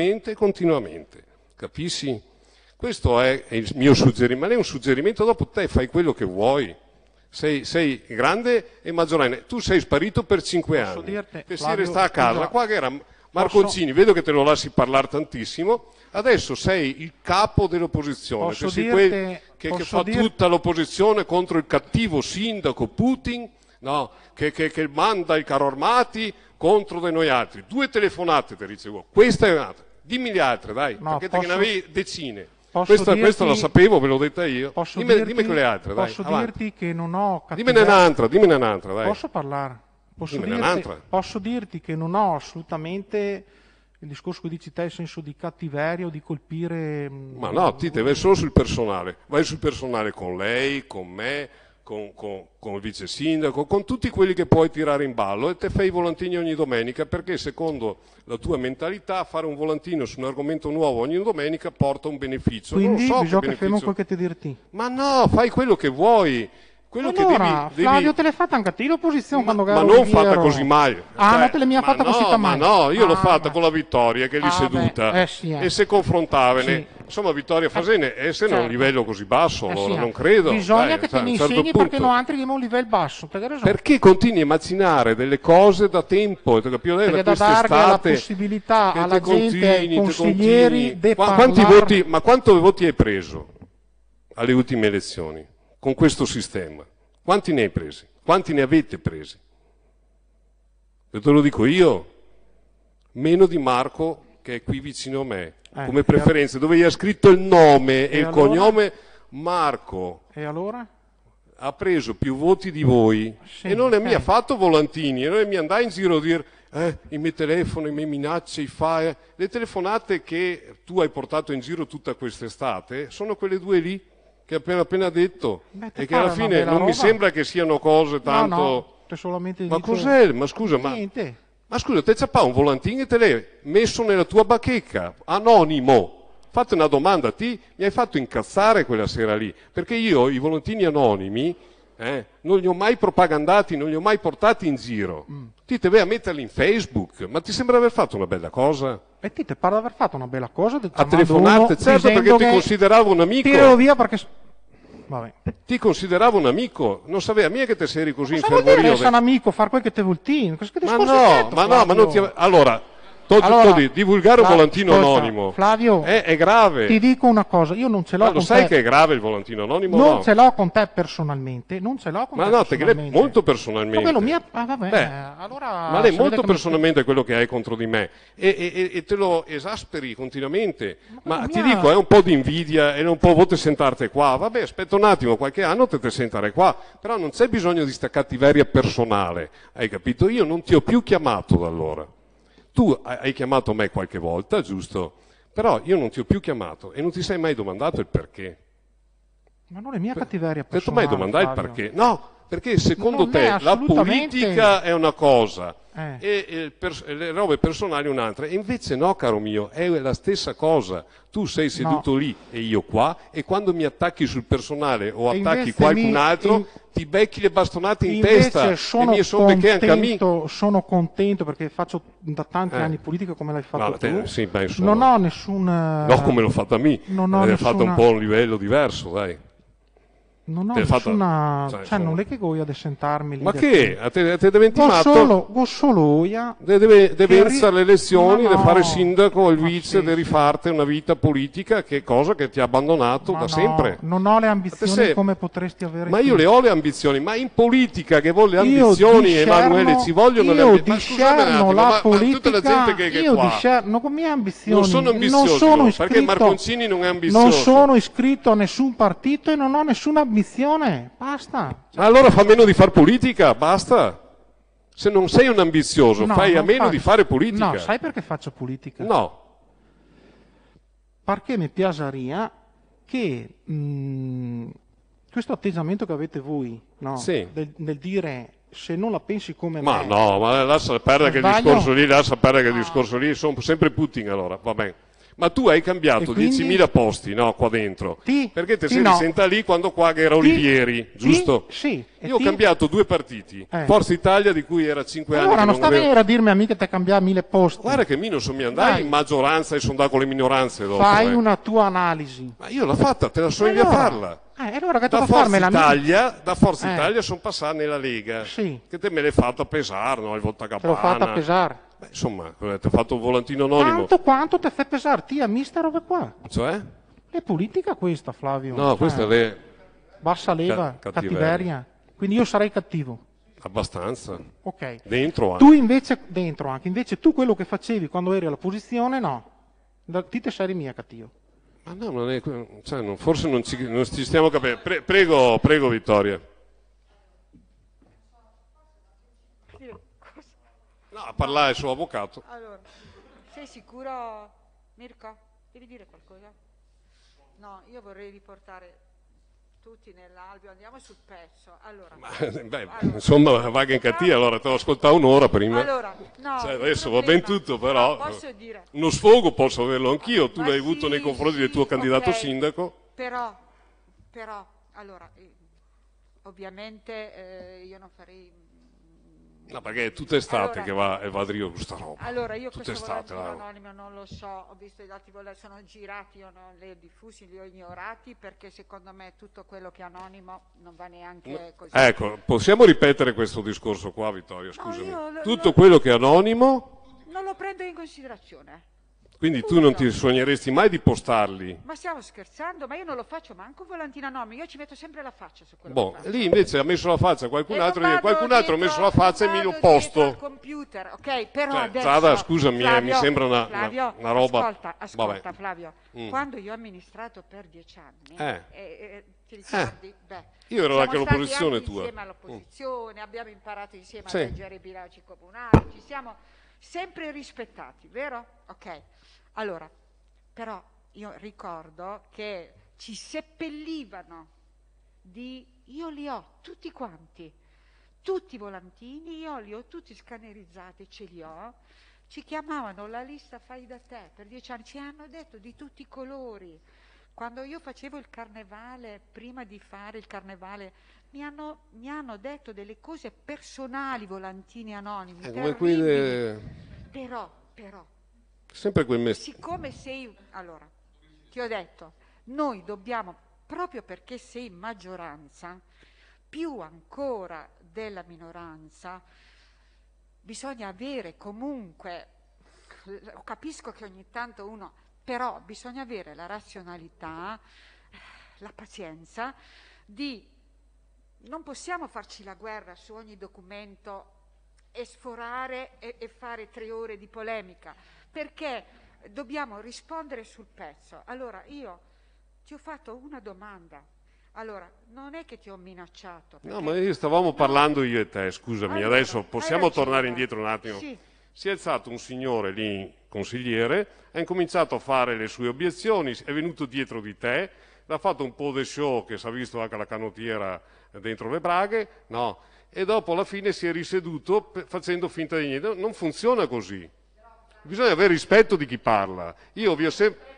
Capisci? Questo è il mio suggerimento, ma è un suggerimento, dopo te fai quello che vuoi. Sei grande e maggiorenne. Tu sei sparito per 5 anni. Dirti, che Flavio, si resta a casa. scusa, Qua che era Marconcini, vedo che te lo lasci parlare tantissimo. Adesso sei il capo dell'opposizione, che sei quel che fa tutta l'opposizione contro il cattivo sindaco Putin, no? che manda i carro armati contro di noi altri. 2 telefonate ti ricevo. Questa è un'altra. Dimmi le altre, dai, no, perché te ne avevi decine. Questa la sapevo, ve l'ho detta io. Dimmi quelle altre, dai. Posso dirti che non ho Dimmene un'altra, dai. Posso parlare? Posso dirti che non ho assolutamente il discorso che dici te in senso di cattiveria o di colpire... Ma no, ti vai solo sul personale. Vai sul personale con lei, con me, con il vice sindaco, con tutti quelli che puoi tirare in ballo, e te fai i volantini ogni domenica, perché secondo la tua mentalità fare un volantino su un argomento nuovo ogni domenica porta un beneficio. Quindi non so bisogna che che fai quel che ti dirti. Ma no, fai quello che vuoi. Quello allora, che devi... Flavio, te l'hai fatta anche a te l'opposizione quando ma non fatta così mai. Non te l'hai fatta così mai. Ma no, io l'ho fatta con la Vittoria, che è lì seduta, sì, e se confrontavene, sì. Insomma, Vittoria Fasene, essere a un livello così basso, allora non credo. Bisogna che te ne insegni, certo perché non altri abbiamo un livello basso. Perché continui a macinare delle cose da tempo, perché da dare la possibilità alla gente, ai consiglieri, ma quanti voti hai preso alle ultime elezioni con questo sistema? Quanti ne hai presi? Quanti ne avete presi? E te lo dico io, meno di Marco, che è qui vicino a me, come preferenze, dove gli ha scritto il nome e il cognome Marco. E allora? Ha preso più voti di voi, e non mi ha fatto volantini, e non mi andai in giro a dire i miei telefoni, i miei minacce, i file. Le telefonate che tu hai portato in giro tutta quest'estate sono quelle 2 lì che appena detto, e che alla fine non mi sembra che siano cose tanto... solamente ma cos'è? Ma scusa, niente. Ma scusa, te c'è un volantino e te l'hai messo nella tua bacheca, anonimo. Fate una domanda, mi hai fatto incazzare quella sera lì, perché io i volantini anonimi non li ho mai propagandati, non li ho mai portati in giro. Ti vai a metterli in Facebook, ma ti sembra aver fatto una bella cosa? E ti pare di aver fatto una bella cosa? A telefonate, certo, perché ti consideravo un amico. Tiro via perché... Vabbè. Ti consideravo un amico, non sapeva mica che te sei così infervorito. Ma essere un amico, far quel che te vuol dire. Ma non ti... Allora, divulgare un volantino anonimo Flavio, è grave. ti dico una cosa, io non ce l'ho Ma con lo sai te. che è grave il volantino anonimo? Non No? ce l'ho con te personalmente, non ce l'ho con Ma te no, perché lei personalmente. molto personalmente. Ma quello mio, vabbè, Beh, allora ma lei si molto vede come- personalmente è quello che hai contro di me e te lo esasperi continuamente. Ma quello ti mia- dico, è un po' di invidia e un po' vuoi sentarti qua. Vabbè, aspetta un attimo, qualche anno te sentare qua. Però non c'è bisogno di sta cattiveria personale, hai capito? Io non ti ho più chiamato da allora. Tu hai chiamato me qualche volta, giusto? Però io non ti ho più chiamato e non ti sei mai domandato il perché. Ma non è mia cattiveria Tu personale. mai domandai il Flavio. perché? No, perché secondo Non è te la assolutamente- politica è una cosa Eh. e le robe personali un'altra. E invece no, caro mio, è la stessa cosa. Tu sei seduto lì e io qua e quando mi attacchi sul personale o E attacchi invece qualcun altro ti becchi le bastonate in Invece testa sono e mi sono becché anche a me. sono contento perché faccio da tanti anni politica come l'hai fatto No, tu. sì, beh, insomma. Non ho nessun... No, come l'ho fatta a me. non ho L'hai fatto un nessuna- po' a un livello diverso, dai. Non ho Te l'hai fatta- nessuna... cioè, Cioè, insomma. non è che voglio adessentarmi lì. Ma che? A te deve Go intimato? solo io. Deve Che iniziare le elezioni, ma deve no. fare sindaco o il Ma vice, sì, deve rifarti una vita politica, che è cosa che ti ha abbandonato Ma da no, sempre. non ho le ambizioni Se- come potresti avere Ma tu. io le ho le ambizioni, ma in politica che vuole le Io ambizioni, discerno- Emanuele, ci vogliono le io ambizioni. Ma scusami un discerno attimo, la ma politica, tutta la gente che è io qua discerno con mie ambizioni. non sono ambiziosi, non sono no, iscritto, perché Marconcini non è ambizioso. Non sono iscritto a nessun partito e non ho nessuna ambizione. Basta. Ma allora fa meno di far politica, basta. Se non sei un ambizioso, No, fai a non meno faccio- di fare politica. No, sai perché faccio politica? No. Perché mi piaceria che questo atteggiamento che avete voi, no? Sì. Nel dire se non la pensi come Ma me, no, ma lascia perdere che il Sbaglio? discorso lì, lascia perdere che il discorso lì, sono sempre Putin allora, va bene. Ma tu hai cambiato E quindi? 10.000 posti, no, qua dentro. Ti? Perché te Ti sei no. risenta lì quando qua che era Ti? Olivieri, Ti? giusto? Sì. E Io ho ti? cambiato 2 partiti. Forza Italia di cui era 5 anni Allora che non non sta avevo... venire a dirmi a me che ti cambiato 1000 posti. Guarda che mi non sono mi andai Dai. in maggioranza e sono andato con le minoranze dopo. Fai una tua analisi. Ma io l'ho fatta, te la so via farla. Allora che Da devo farmela Da Forza Eh. Italia sono passato nella Lega. Sì. Che te me l'hai fatta pesare, no? Il Te l'ho Voltagapana. fatta pesare. Beh, insomma, ti ho fatto un volantino anonimo. Tanto quanto ti fai pesare ti a me sta roba qua. Cioè? È politica questa, Flavio. No, Cioè, questa è le... bassa leva, cattiveria. cattiveria. Quindi io sarei cattivo. abbastanza. Ok. Dentro anche. Tu invece, dentro anche, invece tu quello che facevi quando eri all'opposizione, no. Ti te sei mia cattivo. Ma no, non è... Cioè, forse non ci stiamo capendo. Prego, Vittoria. No, a parlare il suo avvocato. Allora, sei sicuro, Mirko? Devi dire qualcosa? No, io vorrei riportare tutti nell'alveo, andiamo sul pezzo. Allora, Beh, insomma, vaga in cattiva, allora te l'ho ascoltato un'ora prima. allora, no, Cioè, il adesso va ben problema- tutto, però no, posso dire, uno sfogo posso averlo anch'io. Tu Ma l'hai avuto sì, nei confronti del tuo sì, candidato ok. sindaco. però, allora, ovviamente io non farei... No, perché è tutta estate Allora- che va a Rio questa roba. Allora, io Tutta questo estate, volantino là. anonimo non lo so, ho visto i dati sono girati, io non li ho diffusi, li ho ignorati perché secondo me tutto quello che è anonimo non va neanche così. Ecco, possiamo ripetere questo discorso qua, Vittorio, scusami. io lo- Tutto quello che è anonimo, Non lo prendo in considerazione. quindi tu non ti sogneresti mai di postarli. Ma stiamo scherzando? Ma io non lo faccio manco un volantino anonimo, io ci metto sempre la faccia su quello Boh, che faccio. lì invece ha messo la faccia qualcun E altro, non e qualcun vado altro ha messo la dietro- faccia e non mi lo vado dietro posto. al computer, ok? Però Cioè, adesso, Zada, scusami, mi Flavio, sembra una Flavio, roba... Ascolta, Vabbè. Flavio, Mm. quando io ho amministrato per 10 anni, ti ricordi? Beh, Io ero siamo anche stati all'opposizione anche tua. insieme all'opposizione, abbiamo imparato insieme Sì. a leggere i bilanci comunali, ci siamo sempre rispettati, vero? Ok. Allora, però io ricordo che ci seppellivano io li ho tutti quanti, tutti i volantini, io li ho tutti scannerizzati, ce li ho, ci chiamavano la lista fai da te per 10 anni, ci hanno detto di tutti i colori. Quando io facevo il carnevale, prima di fare il carnevale, mi hanno detto delle cose personali, volantini anonimi, come qui terribili. Però, sempre quel mestiere. siccome allora, ti ho detto, noi dobbiamo, proprio perché sei in maggioranza, più ancora della minoranza, bisogna avere comunque capisco che ogni tanto uno, però bisogna avere la razionalità, la pazienza non possiamo farci la guerra su ogni documento e sforare e fare 3 ore di polemica, perché dobbiamo rispondere sul pezzo. Allora, io ti ho fatto una domanda. Allora, non è che ti ho minacciato. No, ma stavamo parlando io e te, scusami, allora, adesso possiamo tornare indietro un attimo? Sì. Si è alzato un signore lì, consigliere, ha incominciato a fare le sue obiezioni, è venuto dietro di te, l'ha fatto un po' di show, che si è visto anche la canottiera dentro le braghe, no, e dopo alla fine si è riseduto facendo finta di niente. Non funziona così. Bisogna avere rispetto di chi parla. Io vi ho sempre...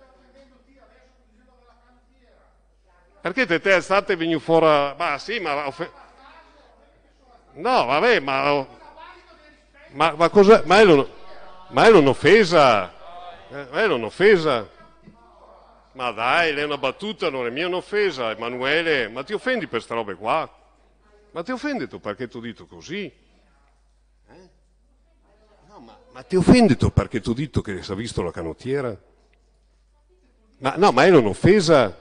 Perché te alzate e veni fuori... Ma sì, ma... No, vabbè, ma cosa... Ma è un'offesa. Ma è un'offesa. Ma dai, lei è una battuta, non è mia un'offesa. Emanuele, ma ti offendi per sta robe qua? Ma ti offendi tu perché tu dito così? No, ma ti offendi tu perché tu dito che si è visto la canottiera? Ma no, ma è un'offesa.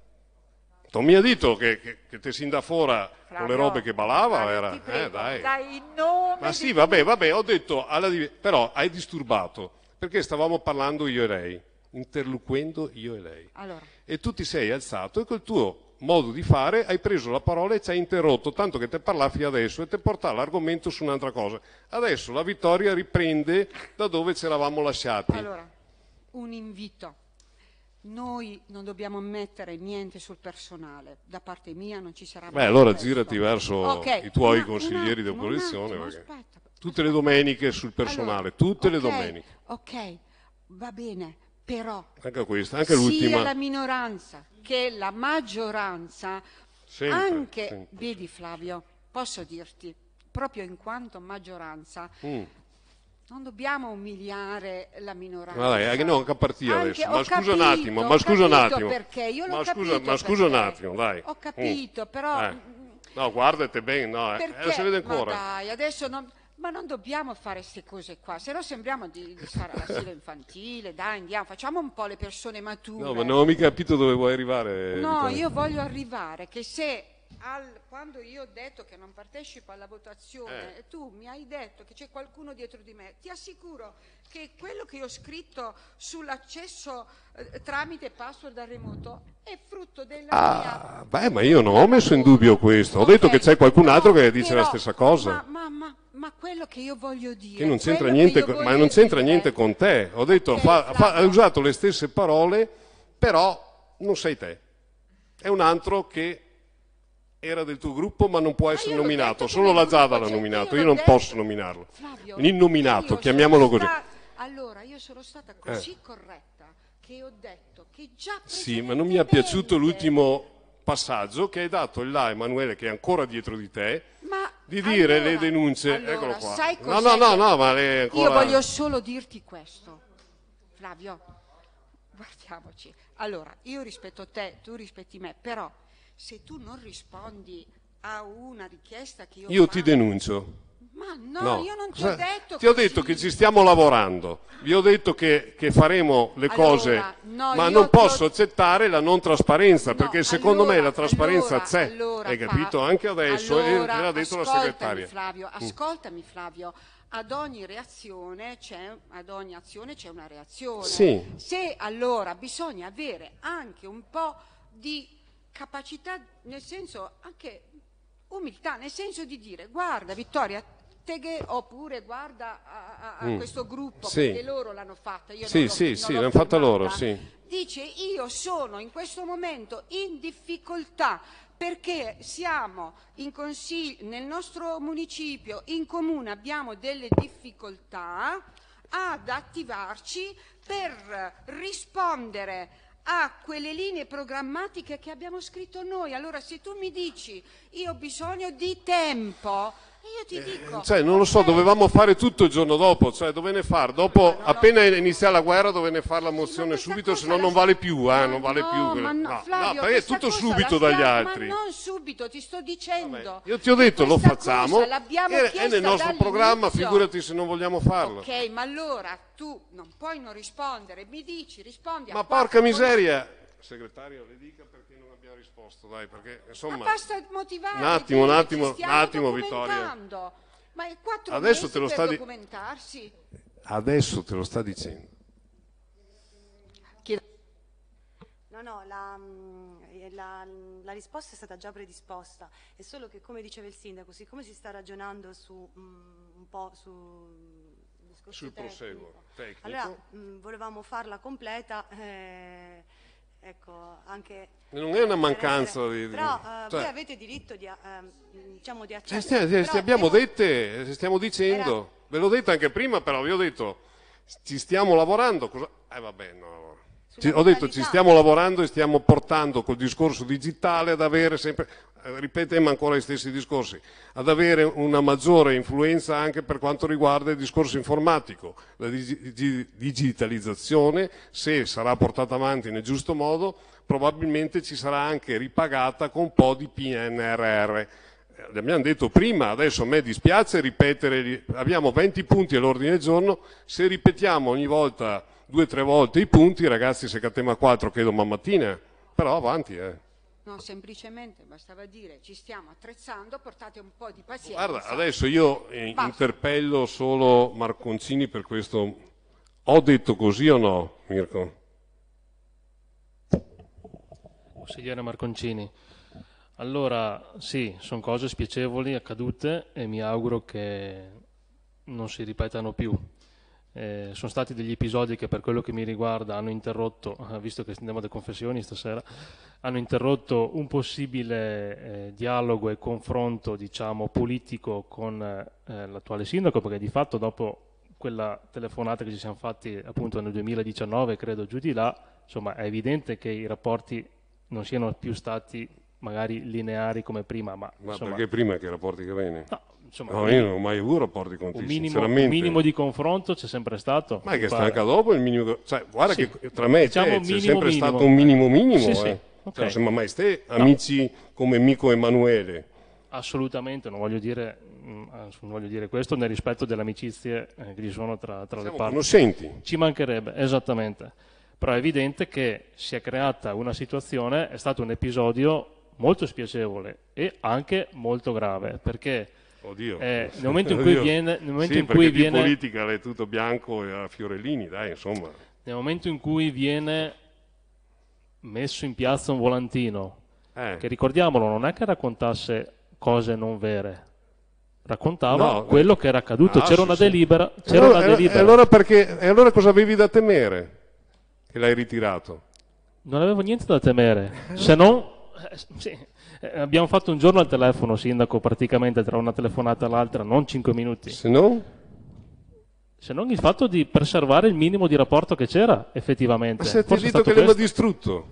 Tu mi ha detto che te si da fuori con le robe che ballava, era? Dai. Dai il nome. Ma sì, vabbè, ho detto, però hai disturbato, perché stavamo parlando io e lei, interloquendo io e lei. Allora. E tu ti sei alzato e col tuo modo di fare hai preso la parola e ci hai interrotto, tanto che te parlavi adesso e te portava l'argomento su un'altra cosa. Adesso la Vittoria riprende da dove ci eravamo lasciati. Allora, un invito. Noi non dobbiamo mettere niente sul personale, da parte mia non ci sarà mai. Allora questo. girati verso i tuoi consiglieri di opposizione, tutte le domeniche sul personale, allora, tutte le domeniche. Ok, va bene, però anche questa, anche l'ultima. Sia la minoranza che la maggioranza, sempre. Vedi Flavio, posso dirti, proprio in quanto maggioranza, non dobbiamo umiliare la minoranza. Ma dai, no, anche a partire adesso. Ma scusa un attimo, Perché io l'ho ma scusa un attimo, dai. Ho capito, però... No, guardate bene, no, si vede ancora. Ma dai, adesso non... Ma non dobbiamo fare queste cose qua, se no sembriamo di stare all'asilo infantile, dai, andiamo, facciamo un po' le persone mature. No, ma non ho mica capito dove vuoi arrivare. No, io voglio arrivare che se... quando io ho detto che non partecipo alla votazione e tu mi hai detto che c'è qualcuno dietro di me, ti assicuro che quello che io ho scritto sull'accesso tramite password da remoto è frutto della mia... ma io non ho messo in dubbio questo, ho detto che c'è qualcun altro che dice la stessa cosa. Ma quello che io voglio dire... Che non c'entra niente, ma non c'entra niente con te. Ho detto, hai usato le stesse parole, però non sei te. È un altro che... era del tuo gruppo ma non può essere nominato, solo la Giada l'ha nominato, io non posso nominarlo. Flavio, l'innominato, chiamiamolo così. Allora, io sono stata così corretta che ho detto che già sì, ma non mi è piaciuto l'ultimo passaggio che hai dato là a Emanuele, che è ancora dietro di te, di dire le denunce. Eccolo qua. Sai no, ma lei ancora... Io voglio solo dirti questo, Flavio, guardiamoci. Allora, io rispetto te, tu rispetti me, però se tu non rispondi a una richiesta che io ti denuncio. Ma no, io non ti ho detto ti ho detto che ci stiamo lavorando, vi ho detto che faremo le cose, ma non posso accettare la non trasparenza, perché secondo me la trasparenza c'è, hai capito? Anche adesso, l'ha detto la segretaria. Ascoltami Flavio, ad ogni reazione ad ogni azione c'è una reazione. Sì. Se allora bisogna avere anche un po' di capacità, nel senso anche umiltà, nel senso di dire guarda Vittoria, oppure guarda a questo gruppo, perché loro l'hanno fatta, io non l'ho fatta loro, dice io sono in questo momento in difficoltà perché siamo in consiglio, nel nostro municipio, in comune abbiamo delle difficoltà ad attivarci per rispondere a quelle linee programmatiche che abbiamo scritto noi. Allora se tu mi dici io ho bisogno di tempo, Io ti dico. Cioè, non lo so, dovevamo fare tutto il giorno dopo, cioè dovene fare, dopo, appena inizia la guerra dovene fare la mozione subito, se no non vale più, non vale più. No, Flavio, perché è tutto subito dagli altri. Ma non subito, ti sto dicendo. Vabbè, io ti ho detto, lo facciamo, è nel nostro programma, figurati se non vogliamo farlo. Ok, ma allora tu non puoi non rispondere, mi dici, rispondi a Ma quattro porca miseria! Segretario, le dica perché non abbiamo risposto, dai, perché insomma... Ma basta motivare. Un attimo, Vittoria. Ma è 4 Adesso mesi te lo per sta documentarsi. Adesso te lo sta dicendo. No, la risposta è stata già predisposta, è solo che, come diceva il sindaco, siccome si sta ragionando su un po' sul discorso Sul proseguo tecnico, allora volevamo farla completa, ecco, anche... Non è una mancanza di... Però cioè, voi avete diritto di, diciamo, di accesso. stiamo dicendo, ve l'ho detto anche prima, però vi ho detto, ci stiamo lavorando, vabbè, no. Ho detto ci stiamo lavorando e stiamo portando col discorso digitale ad avere sempre, ripetiamo ancora gli stessi discorsi, ad avere una maggiore influenza anche per quanto riguarda il discorso informatico, la digitalizzazione, se sarà portata avanti nel giusto modo, probabilmente ci sarà anche ripagata con un po' di PNRR. L'abbiamo detto prima, adesso a me dispiace ripetere, abbiamo 20 punti all'ordine del giorno, se ripetiamo ogni volta 2 o 3 volte i punti, ragazzi, se catema 4 che domani mattina, però avanti. No, semplicemente bastava dire ci stiamo attrezzando, portate un po' di pazienza. Guarda, adesso io interpello solo Marconcini per questo. Ho detto così o no, Mirko? Consigliere Marconcini, allora sì, sono cose spiacevoli accadute e mi auguro che non si ripetano più. Sono stati degli episodi che per quello che mi riguarda hanno interrotto, visto che andiamo alle confessioni stasera, hanno interrotto un possibile dialogo e confronto, diciamo, politico con l'attuale sindaco, perché di fatto dopo quella telefonata che ci siamo fatti appunto nel 2019, credo giù di là, insomma è evidente che i rapporti non siano più stati magari lineari come prima. Ma insomma, perché prima che rapporti che avevano? No, insomma, no, io non ho mai avuto rapporti con te, un minimo di confronto c'è sempre stato. Ma è che sta anche dopo il minimo, cioè guarda sì, che tra me e te c'è sempre stato un minimo. Sì, okay. Cioè, non sembra mai ste amici come Mico Emanuele. Assolutamente, non voglio dire questo nel rispetto delle amicizie che ci sono tra le parti. Conoscenti. Ci mancherebbe, esattamente. Però è evidente che si è creata una situazione, è stato un episodio molto spiacevole e anche molto grave, perché nel momento in cui viene di politica è tutto bianco e a fiorellini, dai, insomma. Nel momento in cui viene messo in piazza un volantino che, ricordiamolo, non è che raccontasse cose non vere, raccontava quello che era accaduto, c'era una delibera. E allora cosa avevi da temere che l'hai ritirato? Non avevo niente da temere, se non abbiamo fatto un giorno al telefono, sindaco, praticamente tra una telefonata e l'altra, non 5 minuti. Se non il fatto di preservare il minimo di rapporto che c'era effettivamente. Ma se ti detto che l'hanno distrutto?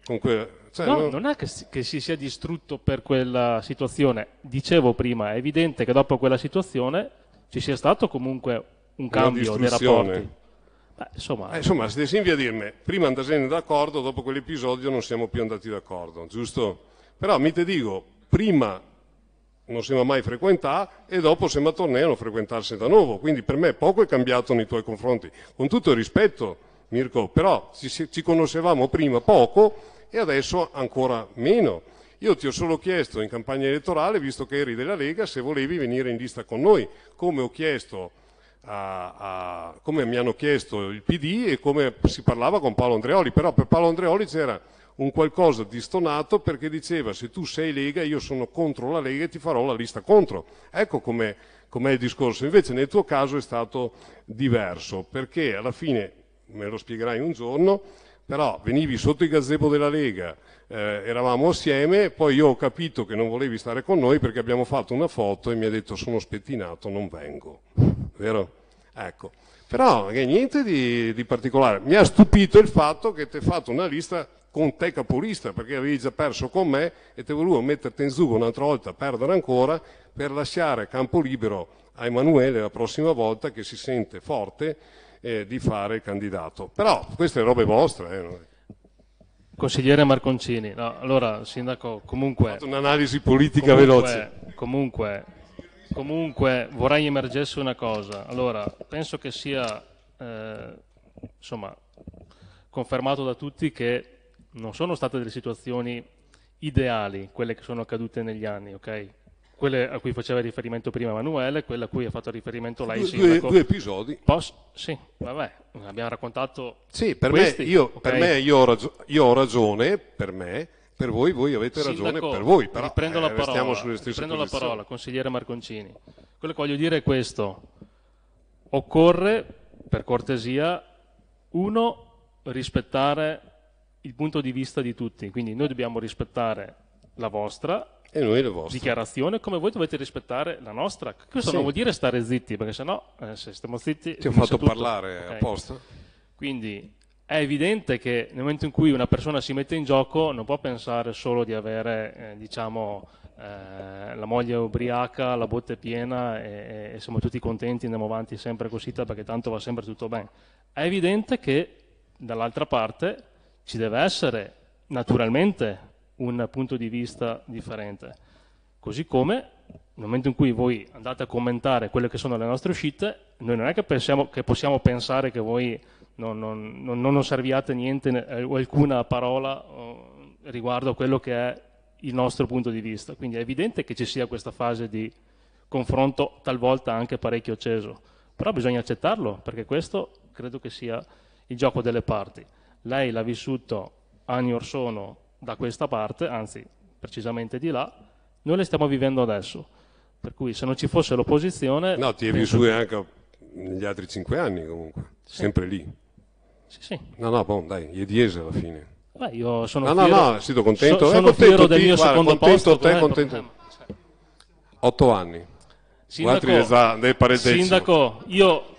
Non è che si sia distrutto per quella situazione. Dicevo prima, è evidente che dopo quella situazione ci sia stato comunque un cambio dei rapporti. Insomma, se devi a dirmi, prima andasene d'accordo, dopo quell'episodio non siamo più andati d'accordo, giusto? Però mi te dico, prima non siamo mai frequentati e dopo siamo tornati a non frequentarsi da nuovo, quindi per me poco è cambiato nei tuoi confronti, con tutto il rispetto, Mirko, però ci conoscevamo prima poco e adesso ancora meno. Io ti ho solo chiesto in campagna elettorale, visto che eri della Lega, se volevi venire in lista con noi, come ho chiesto come mi hanno chiesto il PD e come si parlava con Paolo Andreoli, però per Paolo Andreoli c'era un qualcosa di stonato perché diceva se tu sei Lega io sono contro la Lega e ti farò la lista contro. Ecco com'è il discorso. Invece nel tuo caso è stato diverso perché alla fine, me lo spiegherai un giorno, però venivi sotto il gazebo della Lega, eravamo assieme, poi io ho capito che non volevi stare con noi perché abbiamo fatto una foto e mi ha detto sono spettinato, non vengo, vero? Ecco. Però niente di particolare. Mi ha stupito il fatto che ti hai fatto una lista con te capolista, perché avevi già perso con me e ti volevo metterti in zugo un'altra volta, perdere ancora, per lasciare campo libero a Emanuele la prossima volta, che si sente forte di fare il candidato. Però queste robe vostre. Consigliere Marconcini, no, allora Sindaco, comunque... Ho fatto un'analisi politica veloce. Comunque vorrei emergesse una cosa. Allora, penso che sia insomma, confermato da tutti che non sono state delle situazioni ideali quelle che sono accadute negli anni, ok? Quelle a cui faceva riferimento prima Emanuele, quelle a cui ha fatto riferimento lei, Sindaco. Due episodi. Sì, vabbè, abbiamo raccontato. Sì, per questi, me, okay? per me io ho ragione, per me, per voi avete ragione, Sindaco, per voi, però riprendo la restiamo sulle stesse riprendo la posizioni. parola, consigliere Marconcini. Quello che voglio dire è questo: occorre, per cortesia, rispettare il punto di vista di tutti, quindi noi dobbiamo rispettare la vostra e noi le vostre dichiarazione, come voi dovete rispettare la nostra. Questo non vuol dire stare zitti, perché sennò se stiamo zitti ti ho fatto parlare apposta. Quindi è evidente che nel momento in cui una persona si mette in gioco non può pensare solo di avere la moglie ubriaca, la botte piena e siamo tutti contenti, andiamo avanti sempre così perché tanto va sempre tutto bene. È evidente che dall'altra parte ci deve essere naturalmente un punto di vista differente, così come nel momento in cui voi andate a commentare quelle che sono le nostre uscite, noi non è che possiamo pensare che voi non serviate niente o alcuna parola riguardo a quello che è il nostro punto di vista. Quindi è evidente che ci sia questa fase di confronto talvolta anche parecchio acceso, però bisogna accettarlo, perché questo credo che sia il gioco delle parti. Lei l'ha vissuto anni or sono da questa parte, anzi precisamente di là, noi le stiamo vivendo adesso, per cui se non ci fosse l'opposizione... No, ti hai vissuto anche negli altri 5 anni comunque, sì. Sempre lì. Sì. No, dai, gli è diese alla fine. Beh, io sono fiero. No, siamo contento. Sono fiero del mio secondo posto. Contento. 8 anni. Sindaco, io...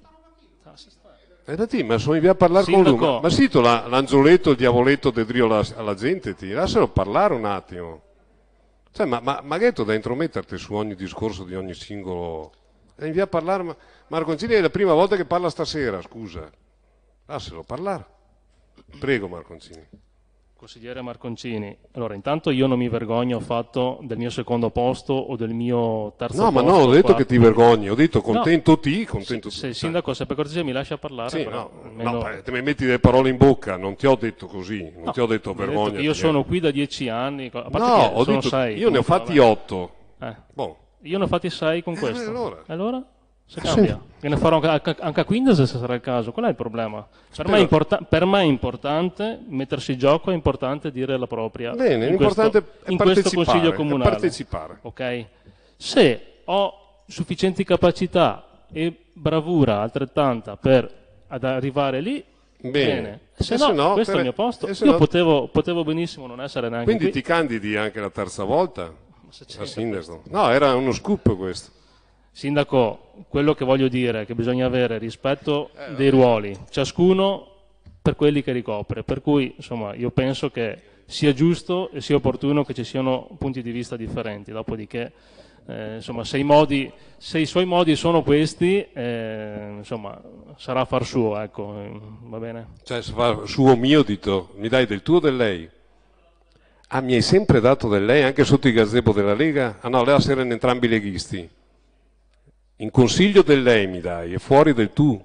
da te, ma sono in via a parlare Sindaco. con lui. Ma sito l'angioletto, il diavoletto del Drio alla gente, lascialo parlare un attimo. Cioè, ma che tu da intrometterti su ogni discorso di ogni singolo... È in via a parlare, Marconcini è la prima volta che parla stasera, scusa. Lascialo parlare. Prego Marconcini. Consigliere Marconcini, allora intanto io non mi vergogno affatto del mio secondo posto o del mio terzo posto. No, ma no, ho detto che ti vergogni, ho detto contento tu. Se Sindaco, se per cortesia mi lascia parlare. Sì, però, te mi metti delle parole in bocca, non ti ho detto così, non ti ho detto vergogna. Io sono qui da 10 anni, a parte no, ho detto 6. Io ne ho fatti 8. Io ne ho fatti 6 con questo. Allora? Se cambia, che ne farò anche a 15 se sarà il caso. Qual è il problema? Per me è importante mettersi in gioco, è importante dire la propria. Bene, l'importante in questo Consiglio Comunale. Partecipare. Okay? Se ho sufficienti capacità e bravura altrettanta per ad arrivare lì, bene. Se no, questo è il mio posto. Io potevo benissimo non essere neanche Quindi qui. ti candidi anche la terza volta a sindaco? No, era uno scoop questo. Sindaco, quello che voglio dire è che bisogna avere rispetto dei ruoli, ciascuno per quelli che ricopre, per cui insomma io penso che sia giusto e sia opportuno che ci siano punti di vista differenti, dopodiché insomma se i suoi modi sono questi, insomma sarà far suo, ecco, va bene? Cioè fa suo mio dito, mi dai del tuo o del lei? Ah, mi hai sempre dato del lei anche sotto il gazebo della Lega? Ah no, lei erano entrambi leghisti. In consiglio del lei mi dai, e fuori del tu.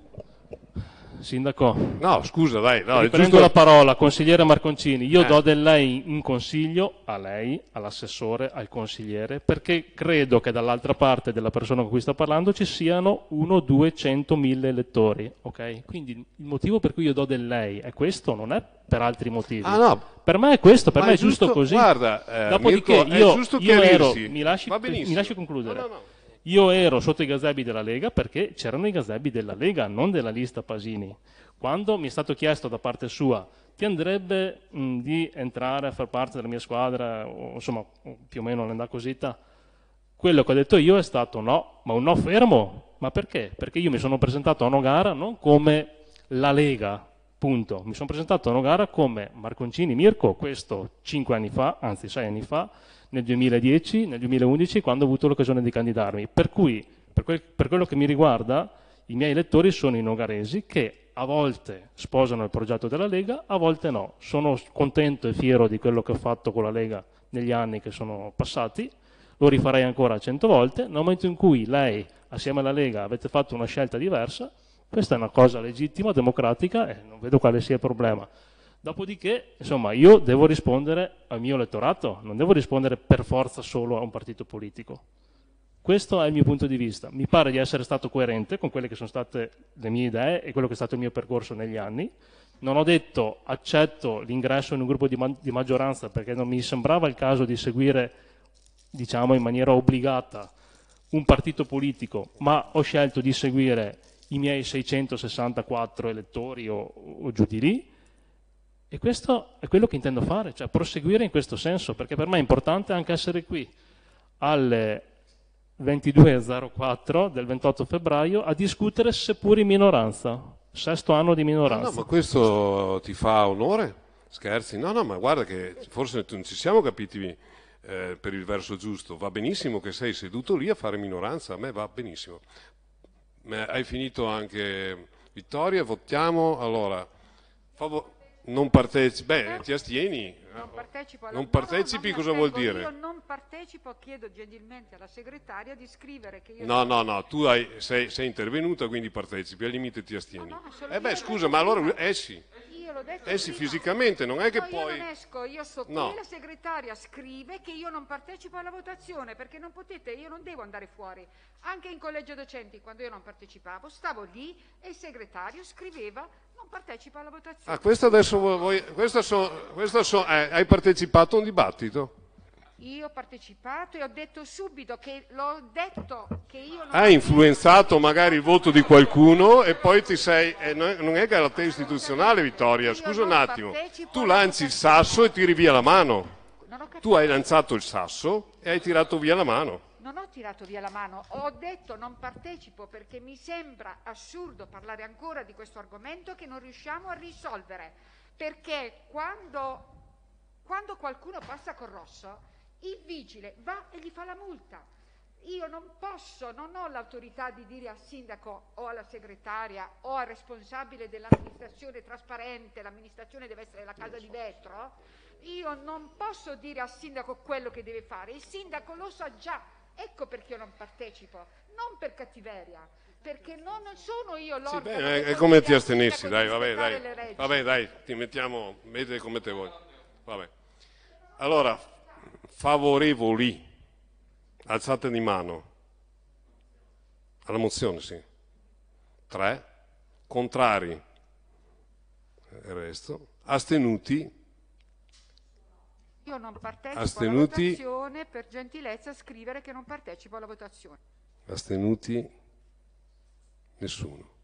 Sindaco. No, scusa, dai. No, riprendo la parola, consigliere Marconcini. Io do del lei in consiglio a lei, all'assessore, al consigliere, perché credo che dall'altra parte della persona con cui sta parlando ci siano 1, 2, 100, 1000 elettori. Ok? Quindi il motivo per cui io do del lei è questo, non è per altri motivi. Ah, no. Per me è questo, per me è giusto così. Guarda, dopodiché Mirko, io ero. Mi lasci concludere. No. Io ero sotto i gazebo della Lega perché c'erano i gazebo della Lega, non della lista Pasini. Quando mi è stato chiesto da parte sua ti andrebbe di entrare a far parte della mia squadra, o insomma più o meno l'andà così, quello che ho detto io è stato no, ma un no fermo, Ma perché? Perché io mi sono presentato a una gara non come la Lega, punto. Mi sono presentato a una gara come Marconcini Mirko, questo 5 anni fa, anzi 6 anni fa, nel 2010, nel 2011, quando ho avuto l'occasione di candidarmi. Per cui, per quello che mi riguarda, i miei elettori sono i nogaresi che a volte sposano il progetto della Lega, a volte no. Sono contento e fiero di quello che ho fatto con la Lega negli anni che sono passati, lo rifarei ancora 100 volte. Nel momento in cui lei, assieme alla Lega, avete fatto una scelta diversa, questa è una cosa legittima, democratica, e non vedo quale sia il problema. Dopodiché, insomma, io devo rispondere al mio elettorato, non devo rispondere per forza solo a un partito politico. Questo è il mio punto di vista. Mi pare di essere stato coerente con quelle che sono state le mie idee e quello che è stato il mio percorso negli anni. Non ho detto accetto l'ingresso in un gruppo di maggioranza perché non mi sembrava il caso di seguire, diciamo, in maniera obbligata un partito politico, ma ho scelto di seguire i miei 664 elettori o giù di lì. E questo è quello che intendo fare, cioè proseguire in questo senso, perché per me è importante anche essere qui alle 22.04 del 28 febbraio a discutere seppur in minoranza, 6° anno di minoranza. No, ma questo ti fa onore? Scherzi? No, ma guarda che forse non ci siamo capiti per il verso giusto. Va benissimo che sei seduto lì a fare minoranza, a me va benissimo. Hai finito anche Vittoria, votiamo, allora, non partecipi, ti astieni. Non partecipi cosa vuol dire? Io non partecipo, chiedo gentilmente alla segretaria di scrivere che io... No, tu sei intervenuta, quindi partecipi, al limite ti astieni. Scusa, ma allora esci. Esci fisicamente, non è che poi... Io non esco, io sto qui, la segretaria scrive che io non partecipo alla votazione, perché non potete, io non devo andare fuori. Anche in collegio docenti, quando io non partecipavo, stavo lì e il segretario scriveva non partecipa alla votazione. Questo adesso hai partecipato a un dibattito? Io ho partecipato e ho detto subito che l'ho detto che io non... Hai influenzato magari il voto di qualcuno e poi ti sei... non è garanzia istituzionale, Vittoria, scusa un attimo. Tu lanci il sasso e tiri via la mano. Tu hai lanciato il sasso e hai tirato via la mano. Non ho tirato via la mano, ho detto non partecipo perché mi sembra assurdo parlare ancora di questo argomento che non riusciamo a risolvere. Perché quando qualcuno passa col rosso, il vigile va e gli fa la multa. Io non posso, non ho l'autorità di dire al sindaco o alla segretaria o al responsabile dell'amministrazione trasparente, l'amministrazione deve essere la casa di vetro, io non posso dire al sindaco quello che deve fare, il sindaco lo sa già. Ecco perché io non partecipo, non per cattiveria, perché non sono io l'organo. Sì, è come ti astenessi, dai, ti mettiamo, vedete come te vuoi. Vabbè. Allora, favorevoli, alzate di mano, alla mozione, sì. 3, contrari, il resto, astenuti. Io non partecipo alla votazione, per gentilezza scrivere che non partecipo alla votazione. Astenuti? Nessuno.